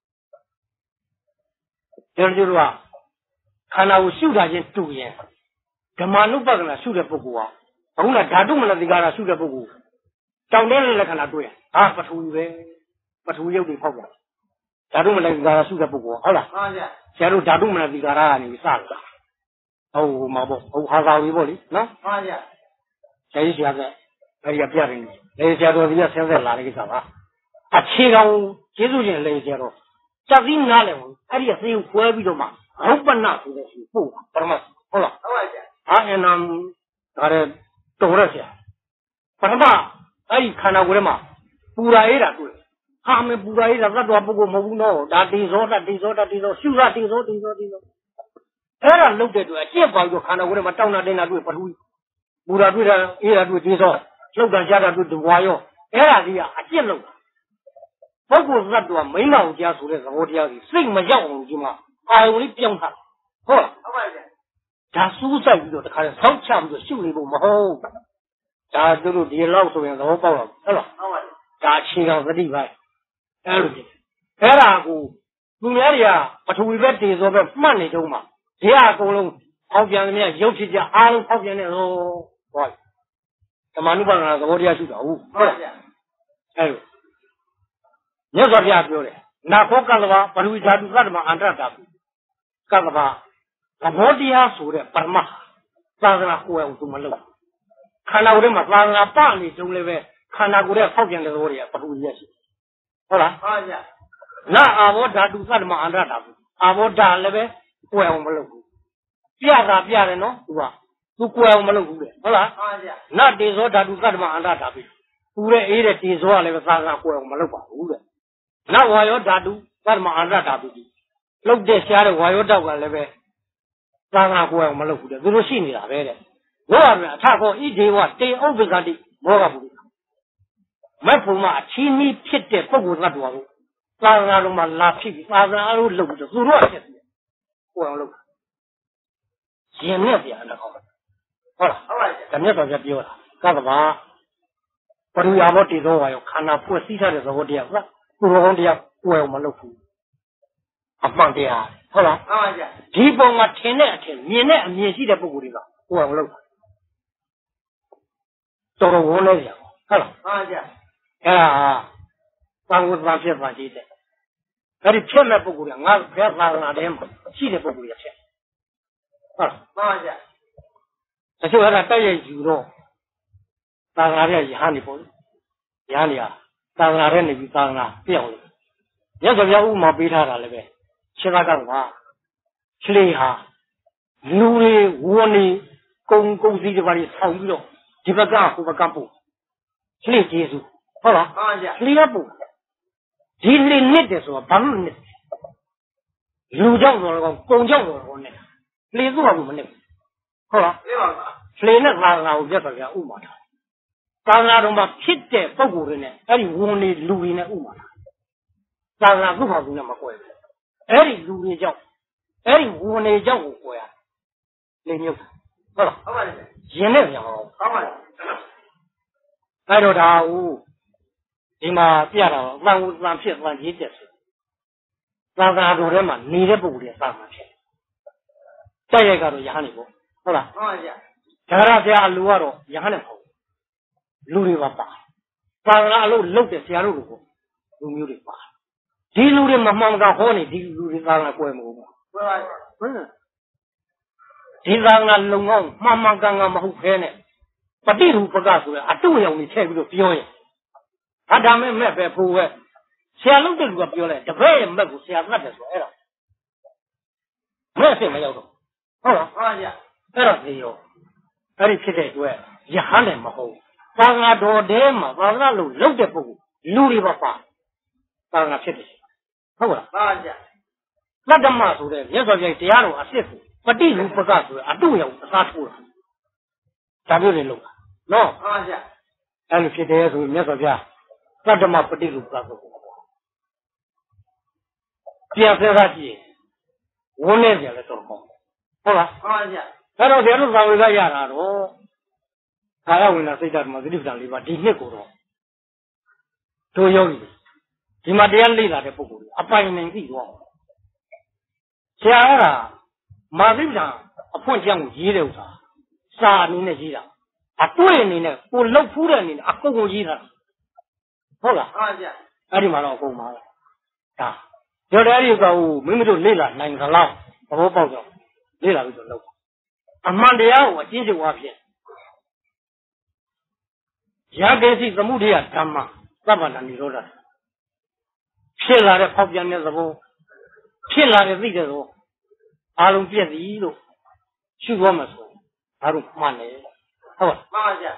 ကျွန်တော်တို့ကခန္ဓာကိုရှုတာချင်းတူရင်ဓမ္မနုပဒနာရှုတဲ့ပုဂ္ဂိုလ်ဟာအခုနဓာတုမနတိကာရရှုတဲ့ပုဂ္ဂိုလ်တောင်းတဲ့လက္ခဏာတွေ့ရင်ဟာပထဝီပဲပထဝီရုပ်တွေဖောက်ပြန်ဓာတုမနတိကာရရှုတဲ့ပုဂ္ဂိုလ်ဟုတ်လားဟုတ်ပါဗျာဆရာတို့ဓာတုမနတိကာရကနေစလာဟုတ်မှာပေါ့ဟုတ်ဟာသာဝီပေါ့လေနော်ဟုတ်ပါဗျာဆရာကြီးဆရာကအဲဒီကပြတယ်လေဆရာတော်ကြီးကဆင်းသက်လာတဲ့ကိစ္စပါအခြေခံကျေးဇူးရှင်လေဆရာတော်စက်ပြီးနားလဲဘူးအဲ့ဒီအသေးကိုခွဲပြီးတော့မှရုပ်ပနဆိုတဲ့ရှိပို့ပရမတ်ဟုတ်လားဟုတ်ပါဗျာဟာအနံဒါရတော်ရဆရာပရမတ်အဲ့ဒီခန္ဓာကိုယ်ထဲမှာပူရာရေးတာတွေ့ဟာမပူရာရေးတာသတ္တဝါပုဂ္ဂိုလ်မဟုတ်ဘူးနော်ဒါတေဇောတတေဇောတတေဇောရှုရတေဇောတေဇောတေဇောအဲ့ဒါလုတ်တဲ့အတွက်အကျင့်ပါပြီးတော့ခန္ဓာကိုယ်ထဲမှာတောင်းတာတင်းတာတွေ့ပထဝီပူရာတွေ့တာအေးတာတွေ့တေဇောလှုပ်တာရှားတာတွေ့ဝါရောအဲ့ဒါကြီးကအကျင့်လုတ်ပုဂ္ဂိုလ်သတ္တဝါမိမ့်မအောင်ကြားဆိုတဲ့သဘောတရားကြီးစိတ်မရောက်အောင်ဒီမှာအာယုံလေးပြောင်းထားဟုတ်လားဟုတ်ပါဗျာဒါစူးစိုက်ပြီးတော့တခါဆောက်ချပြီးတော့ရှုနေဖို့မဟုတ်ဒါတို့ဒီလောက်ဆိုရင်သဘောပေါက်တော့ဟုတ်လားဟုတ်ပါဗျာဒါအခြေခံသတိပိုင်းအဲ့လိုဖြစ်အဲ့ဒါကိုသူများတွေကပထဝီပဲတေဇောပဲမှတ်နေတုံးမှာဒီအကုန်လုံးဖောက်ပြန်သမျှရုပ်ဖြစ်ကြအားလုံးဖောက်ပြန်နေတော့ဟောဓမ္မနုပါဒနာသဘောတရားရှုတာဟုတ်ဟုတ်လားအဲ့လိုမြတ်စွာဘုရားပြောတယ်နာခောကလ္လဝပထဝီဓာတုသတ္တမအန္တရဓာတုကလ္လဝသဘောတရားဆိုတဲ့ပရမတ်သာသနာကိုယ်အောင်သူမလုပ်ခန္ဓာကိုယ်ထဲမှာသာသနာပနေတုံးလည်းပဲခန္ဓာကိုယ်ရဲ့ဖောက်ပြန်တဲ့သဘောတွေကပထဝီရရှိဟုတ်လားဟုတ်ပါဗျာနာအာဘောဓာတုသတ္တမအန္တရဓာတုအာဘောဓာလည်းပဲကိုယ်အောင်မလုပ်ဘူးပြတာပြတယ်နော်သူကိုယ်အောင်မလုပ်ဘူးလေဟုတ်လားဟုတ်ပါဗျာနတေဇောဓာတုသတ္တမအန္တရဓာတုပူတဲ့အေးတဲ့တေဇောကလည်းပဲသာသနာကိုယ်အောင်မလုပ်ပါဘူးတဲ့နဝါယောဓာတုသတ္တမအန္တရဓာတုလှုပ်တဲ့ရှားတဲ့ဝါယောဓာတ်ကလည်းပဲသာသနာကိုယ်အောင်မလုပ်ဘူးတဲ့သူတို့ရှိနေတာပဲတဲ့ဘောရမယ်အထကောဣဒေဝတေဥပ္ပဇာတိမောဂပုရိမက်ဖို့မှာအချင်းကြီးဖြစ်တဲ့ပုဂ္ဂိုလ်သတ္တဝါကိုသာသနာတော်မှာလာဖြစ်ပြီးသာသနာတော်လုပ်ပြီးတော့သူတို့အဖြစ်ကိုယ်အောင်လုပ်ရင်နဲ့ပြန်တော့ဟုတ်လားဟုတ်ပါဘူးဒါမြတ်စွာဘုရားပြောတာကသဘာပရိယာဘောတေသောဝါယောခန္ဓာဖွဲ့စည်းထားတဲ့သဘောတရားကသူတော်ကောင်းတရားကိုယ်အောင်မလုပ်ဘူးအမှန်တရားဟုတ်လားဟုတ်ပါဗျာဒီပုံမှာထင်တဲ့အထင်မြင်တဲ့အမြင်ရှိတဲ့ပုဂ္ဂိုလ်တွေကကိုယ်အောင်လုပ်တာတော်တော်ဝန်းနေကြဟုတ်လားဟုတ်ပါဗျာအဲ့ဒါသံဃာ့ဖြစ်ပါကြည့်တဲ့အဲ့ဒီဖြစ်မဲ့ပုဂ္ဂိုလ်ကငါဘယ်သာသနာထဲမှာရှိတဲ့ပုဂ္ဂိုလ်တွေဖြစ်ဟုတ်လားဟုတ်ပါဗျာတချို့အဲ့ဒါတိုက်ရိုက်ယူတော့သာသနာ့ရဲ့ယဟန်နေပေါ့ယဟန်နေဟာသာသနာထဲနေပြီးသာသနာပြောင်းလို့မြတ်စွာဘုရားဥပမာပေးထားတာလည်းပဲရှင်သာကကခြေဟာလူတွေဝန်းနေကုန်းစည်းတွေပါပြီးဆောင်းပြီးတော့ဒီဘက်ကဟိုဘက်ကပို့ခြေကျေးဇူးဟုတ်လားဟုတ်ပါဗျာခြေကပို့ဒီလေနစ်တယ်ဆိုတာဘာလို့နစ်လူကြောင့်ဆိုတော့ကုံကြောင့်ဆိုတော့နစ်လေသူ့ဟာကမနစ်ဟုတ်လားသိပါပါလေနဲ့သာသနာကိုမြတ်စွာဘုရားဥပမာထားသာသနာတော်မှာဖြစ်တဲ့ပုံကိုယ်တွေနဲ့အဲ့ဒီဝန်တွေလူတွေနဲ့ဥမာတာသာသနာသူ့ဟာသူနဲ့မကွဲဘူးအဲ့ဒီလူတွေကြောင့်အဲ့ဒီဝန်တွေကြောင့်ကိုကွဲရလေမြုပ်ဟုတ်လားဟုတ်ပါပြီရင်နဲ့ပြောင်းဟုတ်ပါပြီအဲ့တော့ဒါဦးဒီမှာပြတာတော့သံဝသံဖြစ်သံကြီးတက်ဆိုသာသနာတော်ထဲမှာနေတဲ့ပုံတွေသာသနာဖြစ်တိုက်ရိုက်ကတော့ယဟန်နေပေါ့ဟုတ်လားဟုတ်ပါဗျာဒါရဆရာအလူကတော့ယဟန်နေပေါ့လူတွေပါသာသနာအလုပ်လုပ်တဲ့ဆရာတို့ကိုလူမျိုးတွေပါဒီလူတွေမမှန်ကန်ဟောနေဒီလူတွေသာနာကွဲမဟုတ်ဘူးကွဲပါဘူးဒီသာငါလုံအောင်မှန်မှန်ကန်ကန်မဟုတ်ခဲနဲ့ပฏิရူပကဆိုတဲ့အတုရောင်ကြီးထည့်ပြီးတော့ပြောရင်အဒါမဲ့မဲ့ပဲဖို့ပဲဆရာလုပ်တဲ့လူကပြောလိုက်တပည့်ရဲ့မဲ့ကိုဆရာသတ်တယ်ဆိုအဲ့ဒါမဲ့အစ်မရောက်တော့ဟုတ်လားဟုတ်ပါဗျအဲ့တော့ဒီရောအဲ့ဒီဖြစ်တဲ့အတွက်ရဟန်းတယ်မဟုတ်သာငါတော်တဲမှာသာငါလို့လုပ်တဲ့ပုဂ္ဂိုလ်လူတွေပါပါသာငါဖြစ်တယ်ဟုတ်လားဟုတ်ဗျသတ္တမဆိုတဲ့မြတ်စွာဘုရားတရားတော်အစစ်ကိုပฏิရူပကဆိုတဲ့အတုရောင်အစားထိုးတာဒါမျိုးတွေလုပ်တာနော်ဟုတ်ဗျအဲ့လိုဖြစ်တယ်ဆိုရင်မြတ်စွာဘုရားသတ္တမပฏิရူပကဆိုပြန်ဆဲသားကြည့်ဝန်းနေကြလဲတော့ဟုတ်လားဟုတ်ဗျအဲ့တော့ဒီလိုသာဝေကရတာတော့ခါရဝင်လာစိတ်ဓာတ်မှာသတိပ္ပံ၄ပါးဒီနှစ်ကိုတော့တို့ယောဂီဒီမှာတရားလေ့လာတဲ့ပုဂ္ဂိုလ်အပိုင်နိုင်သိသွားအောင်ဆရာကမာသီပ္ပံအဖွင့်ကျမ်းကိုရေးတဲ့ဥစ္စာစာအနေနဲ့ရေးတာအတွေ့အနေနဲ့ကိုလှုပ်ဖူးတဲ့အနေနဲ့အကုန်ကိုရေးတာဟုတ်လားဟုတ်ကြအဲ့ဒီမှာတော့အကုန်ပါဒါကြော်တဲ့ဒီကောင်မိမိတို့လေ့လာနိုင်သလားသဘောပေါက်တော့လေ့လာပြီးတော့လုပ်အမှန်တရားကိုအကျဉ်းချုပ်အားဖြင့်ယကေစီသမှုတရားဓမ္မသဗ္ဗတနိရောဓဖြစ်လာတဲ့ဖောက်ပြန်တဲ့သဘောဖြစ်လာတဲ့သိတဲ့သဘောအားလုံးပြည့်သည်လို့ရှုသွားမှာဆိုဒါတို့မှန်တယ်ဟုတ်ပါမှန်ပါဗျာ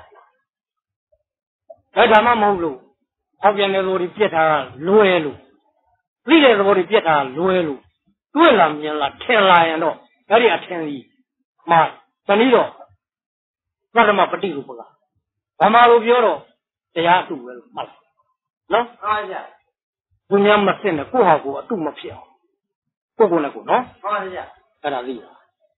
ဒါဓမ္မမဟုတ်လို့ဖောက်ပြန်တဲ့သဘောတွေပြည့်ထားတာလွယ်လို့သိတဲ့သဘောတွေပြည့်ထားတာလွယ်လို့တွေ့လာမြင်လာထင်လာရင်တော့အဲ့ဒီအထင်ကြီးမှာတနည်းတော့သတ္တမပฏิရူပကဗမာလိုပြောတော့တရားအတုပဲလို့မှတ်လားနော်ဟုတ်ပါဗျာသူများမသိနဲ့ကိုယ့်ဟာကိုယ်အတုမဖြစ်အောင်ကိုယ့်ကိုယ်နဲ့ကိုယ်နော်ဟုတ်ပါဗျာအဲ့ဒါသိတာ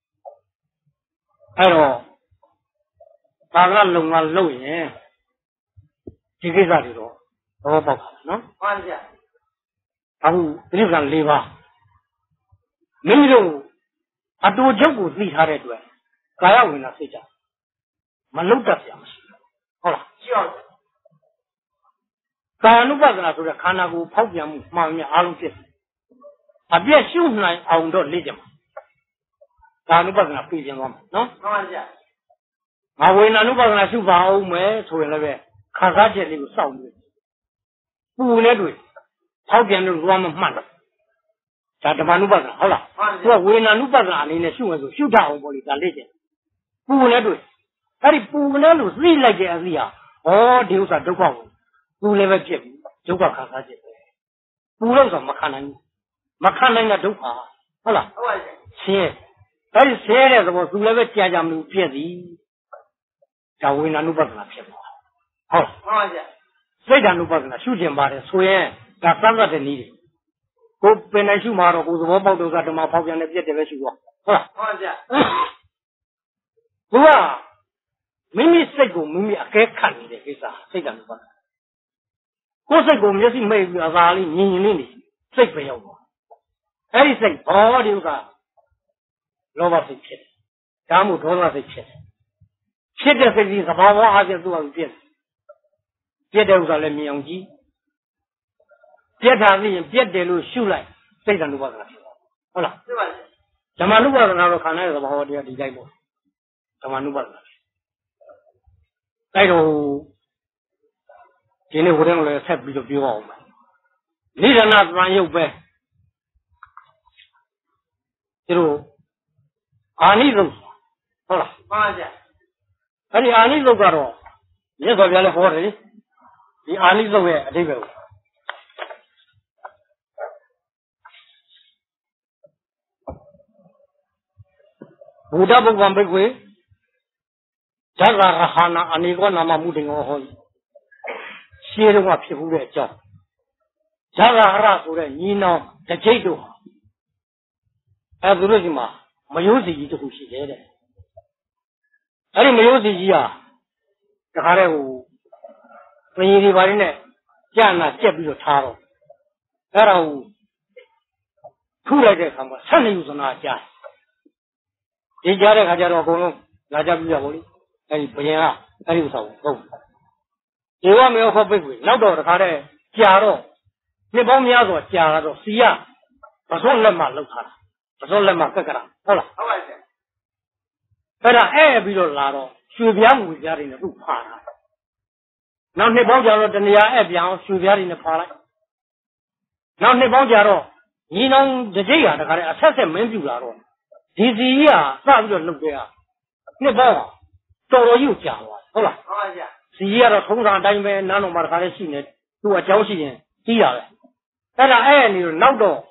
အဲ့တော့ဘာကလုံကလုံရင်ဒီကိစ္စတွေတော့သဘောပေါက်ပါနော်ဟုတ်ပါဗျာအခုသတိပ္ပံ၄ပါးမိမိတို့အတူချုပ်ကိုသိထားတဲ့အတွက်ကာယဝိညာဉ်စိတ်ကြမလုတ်တတ်ပြမရှိဘူးဟုတ်လားရှိပါဘူးကာယ ानु ပဒနာဆိုတဲ့ခန္ဓာကိုယ်ဖောက်ပြန်မှုမှန်မြအားလုံးဖြစ်အပြည့်ရှုနိုင်အောင်တော့လေ့ကျင့်ပါကာယ ानु ပဒနာပြင်သွားမှာနော်ဟုတ်ပါဗျာငါဝိညာဉ် ानु ပဒနာရှုပါအောင်မယ်ဆိုရင်လည်းခံစားချက်လေးကိုစောင့်နေပူနေတွေ့ဖောက်ပြန်လို့သွားမှမှတ်တာဒါဓမ္မ ानु ပဒနာဟုတ်လားသူကဝိညာဉ် ानु ပဒနာအနေနဲ့ရှုမယ်ဆိုရှုတတ်အောင်ပေါ့လေဒါလေ့ကျင့်ပူနေတွေ့အဲ့ဒီပူနေလို့သိလိုက်တဲ့အသည့်ဟာဩဒီဥစ္စာဒုက္ခကိုပူလည်းပဲဖြစ်ပြီဒုက္ခခံစားချက်ပဲပူလို့ဆိုမခံနိုင်ဘူးမခံနိုင်တဲ့ဒုက္ခဟုတ်လားဟုတ်ပါရဲ့ဆင်းအဲ့ဒီဆင်းတဲ့သဘောသူလည်းပဲကြာကြာမလို့ပြည့်သည်ဒါဝိညာဉ် ानु ပဒနာဖြစ်သွားဟုတ်ဟုတ်ပါရဲ့စိတ်ဓာတ် ानु ပဒနာရှုကျင်ပါတယ်ဆိုရင်ဒါသတ်သတ်တဲ့နည်းတွေကိုပင်နိုင်ရှုမှာတော့ကိုယ်သဘောပေါက်တော့ကဓမ္မဖောက်ပြန်တဲ့ပြည့်တယ်ပဲရှုသွားဟုတ်လားဟုတ်ပါရဲ့ဘုရားမိမိစိတ်ကိုမိမိအကဲခတ်နေတဲ့ကိစ္စစိတ်ဓာတ် ानु ပဒနာကိုယ်စိတ်ကိုမျက်စိမိတ်ပြီးအသာလေးမြင်ရင်လေးနေစိတ်ပဲရောက်သွားအဲ့ဒီစိတ်ဘောဒီဥစ္စာလောဘစိတ်ဖြစ်တယ်ဒါမှမဟုတ်ဒေါသစိတ်ဖြစ်တယ်ဖြစ်တဲ့စိတ်ကြီးသဘာဝအားဖြင့်သူ့အကူပြည့်ပြည့်တဲ့ဥစ္စာလည်းမြင်အောင်ကြည့်ပြည့်တာသိရင်ပြည့်တယ်လို့ရှုလိုက်စိတ်ဓာတ် ानु ပဒနာဖြစ်ဟုတ်လားဖြစ်ပါရဲ့ဓမ္မ ानु ပဒနာတော့ခန္ဓာရဲ့သဘာဝတရားဒီတိုင်းပေါ့ဓမ္မ ानु ပဒနာအဲ့တော့ဒီနေ့ဟိုတဲ့ကိုလည်းဆက်ပြီးတော့ပြောအောင်မယ်နိဒာနသံယုတ်ပဲဒီလိုအာနိသုတ်ဟုတ်လားမှန်ပါဗျအဲ့ဒီအာနိသုတ်ကတော့မြတ်စွာဘုရားလည်းဟောတယ်ဒီအာနိသုတ်ရဲ့အဓိပ္ပာယ်ကိုဘုဒ္ဓဘုရားဘိက္ခွေဓဂ္ဂရဟနာအနေကောနာမမှုတင်ဟောရှင်းတော့ဖြစ်ဘူးတဲ့အကြောင်းဇာဂဟရဆိုတဲ့ညီနောင်တကြိတ်တို့အဲသူတို့ဒီမှာမယိုးစီကြီးတစ်ခုရှိတယ်တဲ့အဲ့ဒီမယိုးစီကြီးဟာတခါတည်းဟိုပင်ကြီးတွေပါနေကြာနာကျက်ပြီးတော့ထားတော့အဲ့ဒါဟိုထူလိုက်တဲ့အခါမှာ12ယူစနာကြားဒီကြားတဲ့ခါကျတော့အကုန်လုံးလာကြပြရပါလိမ့်အဲ့ဒီဘယင်ကအဲ့ဒီဥစ္စာကိုဟုတ်ဒီဝမေဖို့ပိတ်ပြီနောက်တော့တခါတည်းကြာတော့နှစ်ပေါင်းများစွာကြာတော့စီရပစွတ်လက်မှလောက်ထားတာပစွတ်လက်မှကက်ကရာဟုတ်လားဟုတ်ပါရဲ့အဲ့ဒါပြီးတော့လာတော့ရွှေပြားငွေပြားတွေနဲ့သူ့ဖာတာနောက်နှစ်ပေါင်းကြာတော့တနေရာပြောင်းရွှေပြားတွေနဲ့ဖာလိုက်နောက်နှစ်ပေါင်းကြာတော့ညီနောင်တကြိတ်ဟာတခါတည်းအဆက်ဆက်မင်းပြူလာတော့ဒီစီကြီးကစပြီးတော့လှုပ်တဲ့ဟာနှစ်ပေါင်းတော်တော်ကြီးကြာသွားဟုတ်လားဟုတ်ပါဗျာစီကြီးကတော့ထုံးစံအတိုင်းပဲနားတော်မှာတခါတည်းရှိနေသူ့အကြောင်းရှိရင်ကြီးတာပဲအဲ့ဒါနေတော့နောက်တော့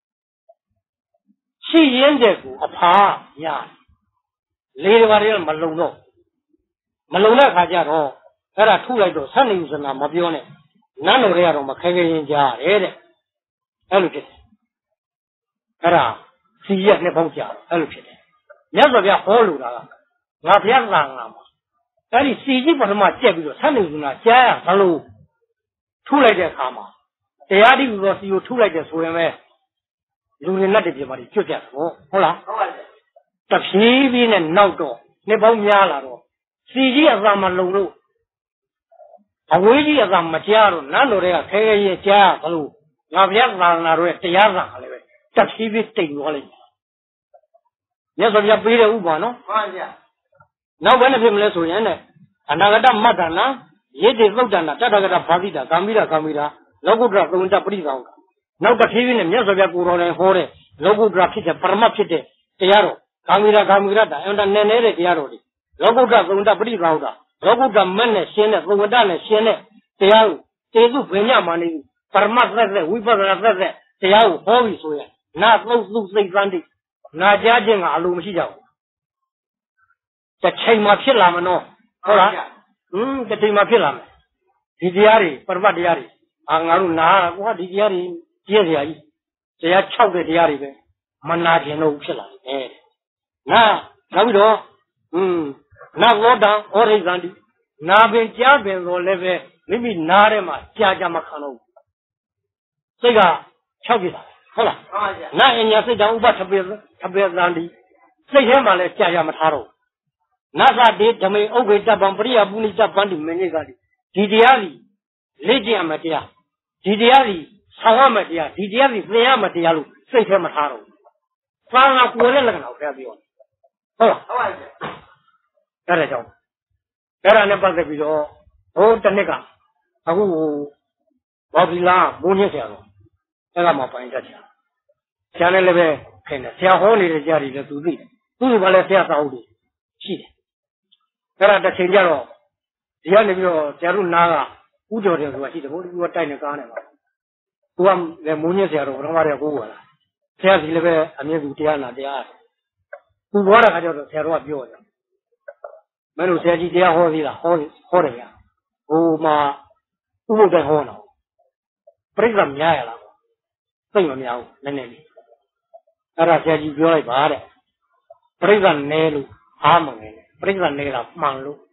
ရှိရင်းတဲ့ကိုအဖာရလေးတွေပါတွေမလုံတော့မလုံတဲ့ခါကျတော့အဲ့ဒါထုလိုက်တော့ဆက်နေဥစနာမပြောနဲ့နန်းတော်တွေကတော့မခဲခဲရင်ကြားတယ်တဲ့အဲ့လိုဖြစ်တယ်အဲ့ဒါစီရက်နှစ်ပေါင်းကြာအဲ့လိုဖြစ်တယ်မြတ်စွာဘုရားဟောလို့တာကငါဘုရားသာငါမှာအဲ့ဒီစီကြီးပထမကြက်ပြီးတော့ဆက်နေဥစနာကြားရဘလို့ထုလိုက်တဲ့အခါမှာတရားတိဟူသောစီကိုထုလိုက်တဲ့ဆိုရင်ပဲလူတွေနဲ့တပြည့်ပါကျွတ်ကြတယ်ဟုတ်လားဟုတ်ပါဘူးတဖြည်းဖြည်းနဲ့နောက်တော့နှစ်ပေါင်းများလာတော့စီကြီးအသာမလုံလို့အဝေးကြီးအသာမကြားတော့နန်းတော်တွေကခဲခဲရဲ့ကြားဘလို့ငါဘုရားသာသနာတော်ရဲ့တရားစာလည်းပဲတဖြည်းဖြည်းတိတ်သွားလိုက်မြတ်စွာဘုရားပေးတဲ့ဥပမာနော်မှန်ပါဗျာနောက်ဘယ်နဲ့ဖြစ်မလဲဆိုရင်အနာဂတမတ္တနာယေတိသုတ်တနာတတ္တဂတဘာတိတာကာမိတာလောကုတ္တရသုံးတပရိသောနောက်တစ်ဖြည်းဖြည်းနဲ့မြတ်စွာဘုရားကိုယ်တော်တိုင်ဟောတဲ့လောကုတ္တရဖြစ်တဲ့ပရမတ်ဖြစ်တဲ့တရားတော်ကာမိတာတာအင်တာနက်နဲ့တရားတော်တွေလောကုတ္တရသုံးတပရိသောတာလောကုတ္တရမက်နဲ့ရှင်းတဲ့သုံးဝတ္တနဲ့ရှင်းတဲ့တရားကိုတေစုပညာမာနေပရမတ်သက်ဝိပဿနာသက်တရားကိုဟောပြီဆိုရင်နာသုတ်သုစိတ်သန်းတိနာကြားခြင်းကအလိုမရှိကြဘူးတစ်ချိန်မှဖြစ်လာမနော်ဟုတ်လားတစ်ချိန်မှဖြစ်လာမယ်ဒီတရားတွေပရမတ်တရားတွေငါတို့နာကွာဒီတရားတွေကျဲစရာကြီးတရား6တဲ့တရားတွေပဲမနာကျင်တော့ဖြစ်လာတယ်နောက်ပြီးတော့နာဘောတံဩရိသန္တိနာပင်ကြားပင်ဆိုလည်းပဲမိမိနားထဲမှာကြာမခံတော့ဘူးစိတ်က6ဖြစ်လာဟုတ်လားဟုတ်ပါဗျာနာအညာစိတ်တံဥပထပေသန္တိစိတ်ထဲမှာလည်းကြာမထားတော့နာသတေဓမေဥပ္ပေတပံပရိယပုဏိတပန္တိမင်းကြီးကဒီတရားကြီးလေ့ကျင့်ရမယ်တရားဒီတရားကြီးဆောင်ရမယ်တရားဒီတရားကြီးသင်ရမယ်တရားလို့စိတ်ထဲမထားတော့ဘူးသာငါကိုယ်နဲ့လက္ခဏာကိုပြောဟုတ်လားဟုတ်ပါဗျာအဲ့ဒါကြောင့်အဲ့ဒါနဲ့ပတ်သက်ပြီးတော့ဟိုတစ်နှစ်ကအခုဘော်ဒီလာဘုန်းကြီးဆရာတော်အဲ့ဒါမှပိုင်တတ်တယ်ဆရာလည်းပဲခင်တယ်ဆရာဟောနေတဲ့ကြားတွေလည်းသူသိတယ်သူကလည်းဆရာစာအုပ်တွေရှိတယ်အဲ့ဒါတစ်ချိန်ကျတော့ဒီကနေပြီးတော့ဆရာတို့နားကဥတော်တယ်ဆိုတာရှိတယ်ဘို့သူကတိုက်နေကားနေပါသူကလည်းမိုးညင်းဆရာတော်ဘုရားမတဲ့ကိုးပါလားဆရာစီလည်းပဲအမြင့်သူတရားနာတရားသူပြောတဲ့ခါကျတော့ဆရာတော်ကပြောတယ်မင်းတို့ဆရာကြီးတရားဟောသေးလားဟောတယ်ဗျာဟိုမှာဥပုဒ်တိုင်ဟောတော့ပြိဿများရလားသိမများဘူးနည်းနည်းလေးအဲ့ဒါဆရာကြီးပြောလိုက်ပါတဲ့ပြိဿနဲလို့အားမငယ်နဲ့ပြိဿနဲတာမှန်လို့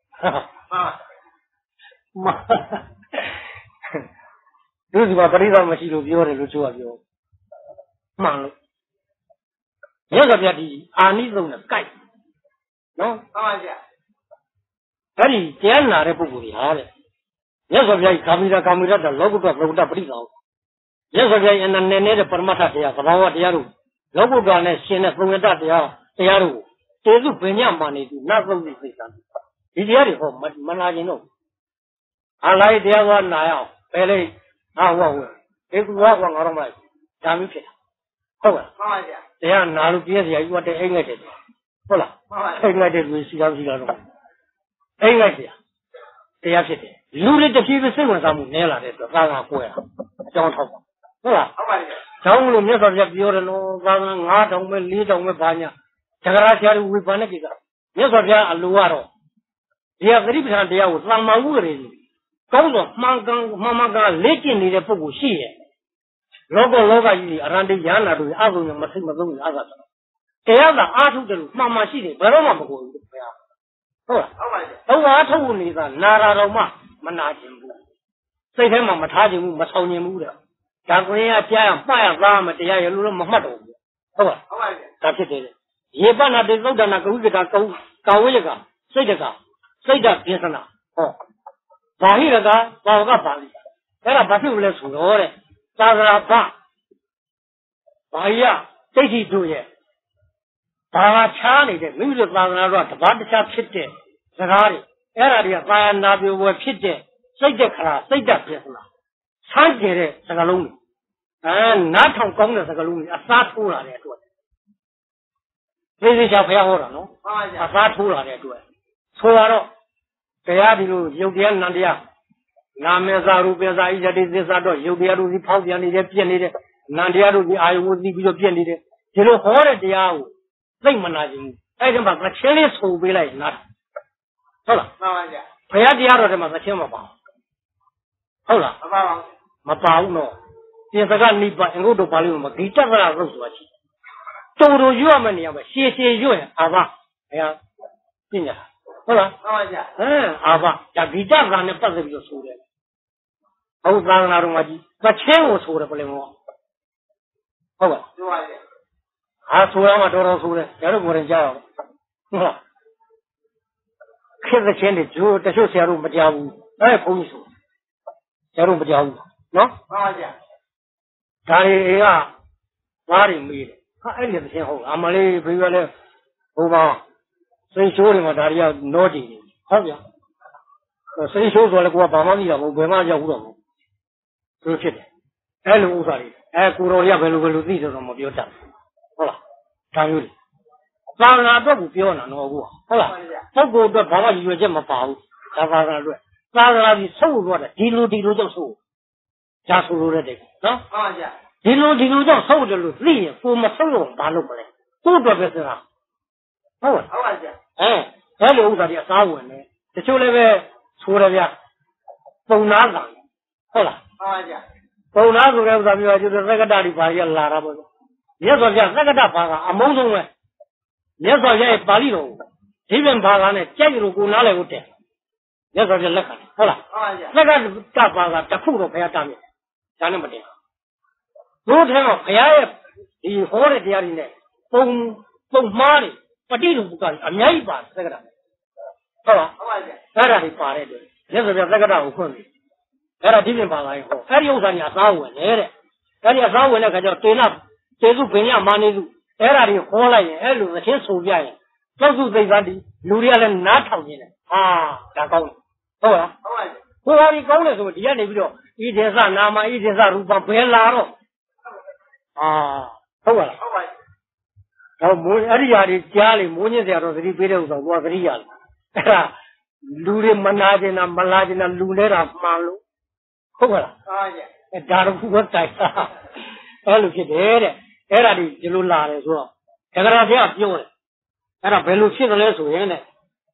သူကပြိဿမရှိလို့ပြောတယ်လို့သူကပြောမှန်လို့ရက်ကပြဒီအာနိသုံးနဲ့ကြိုက်နော်မှန်ပါဗျာအဲ့ဒီတရားနာတဲ့ပုဂ္ဂိုလ်တွေဟာတဲ့ရက်ကပြကာမိတာလောကုတ္တလောကုတ္တပရိသောရက်ကပြအနနဲ့တဲ့ပရမတ္ထတရားသဘာဝတရားတို့လောကုတ္တနဲ့ရှင်တဲ့သုံးဝတ္တတရားတို့တေစုပညာမာနေသူနတ်သုံးသိစိတ်သံဒီတရားတွေဟောမနာကျင်တော့အလိုက်တရားကနာရအောင်ပဲလေဟုတ်ဒီကူကငါတော့မလိုက်ဒါမျိုးဖြစ်တာဟုတ်ပါလားမှန်ပါဗျာတရားနာလို့ပြည့်စရာကြီးကတဲ့အိမ်ငယ်တယ်ဟုတ်လားမှန်ပါအိမ်ငယ်တယ်လူစီတော့တော့အိမ်ငယ်တရားဖြစ်တယ်လူတွေတဖြည်းဖြည်းစိတ်ဝင်စားမှုနည်းလာတဲ့အတွက်သာသာကွဲတာအကြောင်းထောက်ပါဟုတ်လားဟုတ်ပါဗျာကျောင်းလို့မြတ်စွာဘုရားပြောတယ်လို့သာသာ9000ပဲ4000ပဲဘာညာတဂရဆရာဝိပန္နကိစ္စမြတ်စွာဘုရားအလိုကတော့ဒီဟာသတိပဋ္ဌာန်တရားကိုသမ္မာဥပဒေကြီးကောင်းတော့မှန်ကန်လေ့ကျင့်နေတဲ့ပုဂ္ဂိုလ်ရှိရဲ့လောကကြီးအရန္တိရဟနာတို့အဘုံမသိမသုံးအသာတရားကအားထုတ်တယ်လို့မှန်ရှိတယ်ဘယ်တော့မှမကိုဘူးဘုရားဟုတ်လားဟုတ်ပါပြီဘုရားထုတ်နေတာနာရာတော်မှမနာကျင်ဘူးစိတ်ထဲမှာမထားကျင်ဘူးမဆောင်ကျင်ဘူးတဲ့ဒါကိုရင်ကကြားရမှားရသားမတရားရလို့တော့မမှတ်တော့ဘူးဟုတ်ပါဟုတ်ပါပြီဒါဖြစ်တယ်ရေပနာတေသုဒ္ဓနာကဝိကတာကာဝိယကစိတ်တကစိတ်ဓာတ်ပြင်းစနာဟောဘာဟိရကဘာဝကပါဠိအဲ့ဒါဘာဖြစ်လို့လဲဆိုတော့တဲ့သာသနာ့ဘာဟိယစိတ်ရှိတို့ရဲ့ဘာချားနေတဲ့မိမိတို့သာသနာတော်ကတပတ်တခြားဖြစ်တဲ့စကားတွေအဲ့ဒါတွေကသာယာနာပြဝယ်ဖြစ်တဲ့စိတ်သက်ခါစိတ်သက်ပြဿနာဆန်းကျင်တဲ့စကားလုံးတွေနားထောင်ကောင်းတဲ့စကားလုံးတွေအစားထိုးလာတဲ့အတွက်သေသေးချာဖျားဟောတာနော်အစားထိုးလာတဲ့အတွက်ဆိုတော့တရားဒီလိုယုတ်တရားနန္တရားနာမေသာရူပေသာဣဇတိသစ္စာတော့ယုတ်တရားတို့ဒီဖောက်ပြန်နေတယ်ပြက်နေတယ်နန္တရားတို့ဒီအာယုဝသိပြီးတော့ပြက်နေတယ်ဒီလိုဟောတဲ့တရားကိုသိမနာခြင်းအဲ့ဒီမှာသချင်းလေးဆိုပေးလိုက်နားဟုတ်လားမှန်ပါဗျာဘုရားတရားတော်ထဲမှာသချင်းမပါဟုတ်လားမပါဘူးနော်ပြင်စကားနိဗ္ဗာန်အင်္ဂုတ္တပါဠိလိုမှာဂိတ္တဗရရုပ်ဆိုတာရှိတူတူရွတ်ရမယ့်နေရာမှာရှည်ရှည်ရွတ်ရင်အာဘဘုရားပြညာဟုတ်လားမှန်ပါဗျာအာဘဒါဂိတ္တဗရနဲ့ပတ်သက်ပြီးတော့ဆိုတယ်ဟုတ်သာသနာတော်မှာကြီးသချင်းကိုဆိုတယ်ပြလင်မောဟုတ်ပါမှန်ပါဗျာဟာဆိုရမှာတော်တော်ဆိုတယ်ဒါတော့ကိုယ်ရင်ကြားအောင်ဟုတ်လားခေတ်သချင်းတွေကျိုးတချို့ဆရာတို့မကြားဘူးအဲ့ဘုန်းကြီးဆိုဆရာတို့မကြားဘူးနော်မှန်ပါဗျာဒါတွေကဘာတွေမေးတယ်ဟာအဲ့ဒီသချင်းဟုတ်အမလေးဖေးရလဲဟိုပါစိတ်ရှိုးတွေမှာဒါတွေကနောတည်နေဟုတ်ဗျာစိတ်ရှိုးဆိုလည်းကိုကဘာမှမသိတာမဟုတ်ဘယ်မှရောက်ဘူးတော့ဘူးသူဖြစ်တယ်အဲ့လိုဥစ္စာတွေကိုတော်ရဘယ်လိုသိဆိုတော့မပြောတတ်ဟုတ်လားဒါမျိုးတွေသာသနာအတွက်ကိုပြောနေတာနော်အခုဟုတ်လားပုဂ္ဂိုလ်အတွက်ဘာမှရည်ရွယ်ချက်မပါဘူးဒါသာသနာအတွက်သာသနာပြီးဆုပ်လို့ရတယ်ဒီလိုကြောင့်ဆုပ်ဒါဆိုလို့တဲ့နော်ဟုတ်ပါဗျာဒီလိုကြောင့်ဆုပ်တယ်လို့သိရင်ကိုမဆုပ်လို့ဘာလုပ်မလဲသူ့အတွက်ပဲစကားဟုတ်ပါဗျာအဲ့လိုဥစ္စာတွေအစားဝင်တယ်တချို့လည်းပဲဆိုရဗျာပုံနာကဟုတ်လားဟုတ်ပါဗျာပုံနာဆိုတဲ့ဥစ္စာမျိုးကကျတော့သက္ကတတွေပါရလာတာပေါ့မြတ်စွာဘုရားသက္ကတဘာကအမုန်းဆုံးပဲမြတ်စွာဘုရားရဲ့ပါဠိတော်ဒီပြန်ဘာသာနဲ့ကြိုက်လို့ကိုနားလည်ဖို့တဲ့မြတ်စွာဘုရားလက်ခံတယ်ဟုတ်လားသက္ကတဘာကတစ်ခုတော့ဘုရားတားမြစ်ဒါနဲ့မတင်တို့ထဲမှာဘုရားရဲ့ဒီဟောတဲ့တရားတွေနဲ့ပုံမှားတွေပฏิလူပ္ပကအများကြီးပါသက္ကတဟုတ်လားဟုတ်ပါဗျာအဲ့ဒါတွေပါတဲ့အတွက်မြတ်စွာဘုရားသက္ကတကိုဖွင့်ပြီအဲ့ဒါဒီပြန်ဘာသာရင်ဟောအဲ့ဒီဥစ္စာကြီးအစားဝင်တယ်တဲ့အဲ့ဒီအစားဝင်တဲ့ခါကျတော့တေနကျေစုပင်ရမာနေစုအဲ့ဒါတွေခေါ်လိုက်ရင်အဲ့လိုသချင်းဆိုပြရင်ကျောက်စုသိက္ခာတီလူတွေကလည်းနားထောင်နေတယ်ဟာဒါကောင်းတယ်ဟုတ်လားဟုတ်ပါပြီဟိုဟာဒီကောင်းတယ်ဆိုဒီကနေပြီးတော့ဣဒေသနာမဣဒေသရူပဘယ်လာတော့ဟုတ်ပါလားဟုတ်ပါပြီတော့မိုးအဲ့ဒီဟာတွေကြားလေမိုးညစ်စရာတော့သတိပေးတဲ့ဥစ္စာကသတိရတယ်အဲ့ဒါလူတွေမနာကျင်တာမလာကျင်တာလူလဲတာမှန်လို့ဟုတ်ပါလားဟုတ်ပါရဲ့ဒါတော့ခုပဲတိုက်တာအဲ့လိုဖြစ်တယ်တဲ့အဲ့ဒါဒီလိုလာတယ်ဆိုတော့တက္ကရာဘုရားပြောတယ်အဲ့ဒါဘယ်လိုဖြစ်တယ်လဲဆိုရင်တဲ့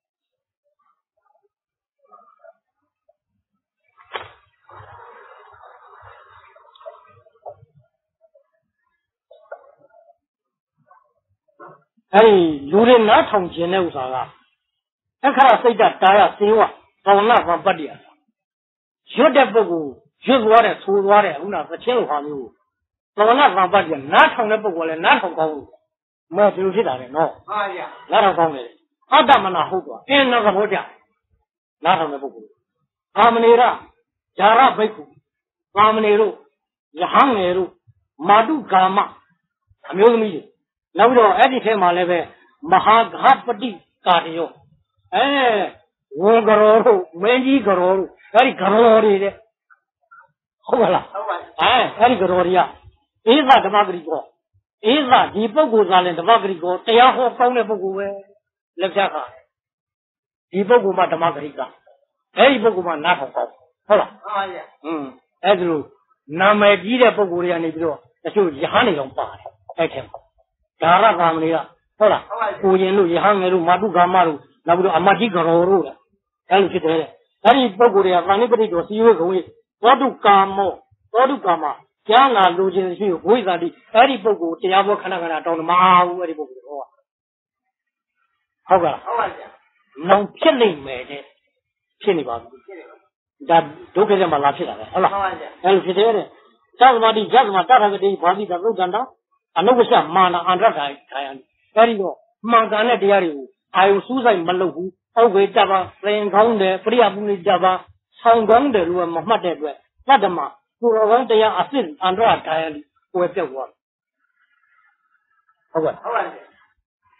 အဲ့ဒီလူတွေနားထောင်ခြင်းတဲ့ဥစ္စာကအခါစိတ်တတာရစေဝဘောင်နာဗပတ္တိယရွတ်တဲ့ပုဂ္ဂိုလ်ရွတ်သွားတယ်ဆိုသွားတယ်ခုနသချင်းလိုဟာမျိုးဘောင်နာဗပတ္တိယနားထောင်တဲ့ပုဂ္ဂိုလ်လည်းနားထောင်ကောင်းလို့မဲဒီလိုဖြစ်တာလေနော်မှန်ပါဗျာနားထောင်ကောင်းတယ်အတ္တမနာဟုတ်သွားအင်းတော့သဘောကျနားထောင်တဲ့ပုဂ္ဂိုလ်အာမနေရဇာရဘိက္ခုအာမနေတို့ယဟန်ငယ်တို့မာတုကာမအမျိုးသမီးတွေနောက်ပြီးတော့အဲ့ဒီထဲမှာလည်းပဲမဟာဃပတိကာတယောဝန်ကရောတို့မင်းကြီးကရောတို့အဲ့ဒီကရောတွေတဲ့ဟုတ်ပါလားဟုတ်ပါအဲ့ဒီကရောတွေကအေးသာဓမ္မဂရိကောအေးသာဒီပုဂ္ဂိုလ်ကလည်းဓမ္မဂရိကောတရားဟောကောင်းတဲ့ပုဂ္ဂိုလ်ပဲလက်ဖြတ်ခါဒီပုဂ္ဂိုလ်မှဓမ္မဂရိကအဲ့ဒီပုဂ္ဂိုလ်မှနားထောင်ကောင်းဟုတ်လားဟုတ်ပါရဲ့အဲ့ဒီလိုနာမည်ကြီးတဲ့ပုဂ္ဂိုလ်တွေကနေပြီးတော့တချို့ယဟန်တွေတော့ပါတယ်အဲ့ထဲမှာဒါရကာမလေးကဟုတ်လားကိုရင်တို့ယဟန်ငယ်တို့မာတုကာမတို့နောက်ပြီးတော့အမတိကရောတို့လည်းအဲ့လိုဖြစ်တယ်တဲ့အဲ့ဒီပုဂ္ဂိုလ်တွေကသံဃိပတိတော်စီဝေကုံကြီးသောတုကာမောသောတုကာမကျမ်းလာလူချင်းရှိဝိဇာတိအဲ့ဒီပုဂ္ဂိုလ်တရားဘောခဏခဏတောင်းမအားဘူးအဲ့ဒီပုဂ္ဂိုလ်ဟောဟုတ်ကဲ့ဟုတ်ပါဗျာနောင်ဖြစ်နေမယ်တဲ့ဖြစ်နေပါဘူးဒါဒုက္ခကြမှာလာဖြစ်တာပဲဟုတ်လားဟုတ်ပါဗျာအဲ့လိုဖြစ်တယ်တဲ့သဗ္ဗမတိဇဗ္ဗမတထကတိဘာတိကသုတ်တန္တအနုပ္ပစ္စမာနအန္တရထိုင်ထိုင်အဲ့ဒီတော့မှန်ကန်တဲ့တရားတွေကိုအာယုစူးစိုက်မလုပ်ဘူးအောက်ဝေတပါသင်ကောင်းတယ်ပရိယပုရိတပါဆောင်ကောင်းတယ်လို့မမှတ်တဲ့အတွက်သတ္တမကိုယ်တော်ကောင်းတရားအစ်စ်အန္တရထိုင်ကိုယ်ပြောက်သွားဟုတ်ကဲ့ဟုတ်ပါ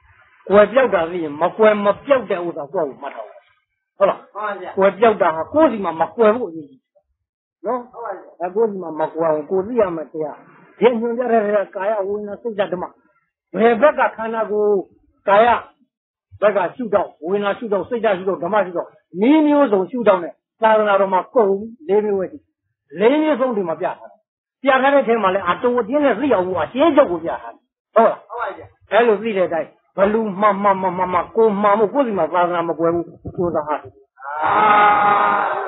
ကွယ်ပြောက်တာသိရင်မကွယ်မပြောက်တဲ့ဥစ္စာကိုယ့်ကိုမှတ်ထားဟုတ်လားကွယ်ပြောက်တာဟာကိုယ်စီမှာမကွယ်ဖို့အရေးကြီးနော်ကိုယ်စီမှာမကွယ်အောင်ကိုသိရမယ်တရားဒီညွှန်ပြတဲ့ကာယဝိညာဉ်စိတ်ဓမ္မဘယ်ဘက်ကခန္ဓာကိုကာယဘက်ကရှုတော့ဝိညာဉ်ရှုတော့စိတ်ဓာတ်ရှုတော့ဓမ္မရှုတော့နည်းမျိုးစုံရှုတော့နဲ့သာသနာတော်မှာကုန်၄မျိုးပဲရှိ၄မျိုးဆုံးဒီမှာပြထားပြထားတဲ့အချိန်မှာလည်းအတူအတင်းနဲ့သိအောင်အရှင်းချုပ်ကိုပြထားဟုတ်လားဟုတ်ပါပြီအဲ့လိုသိတဲ့အတိုင်းဘလူမှကိုမှမို့ကိုယ်စီမှာသာသနာမကွယ်ဘူးကိုသာဟာ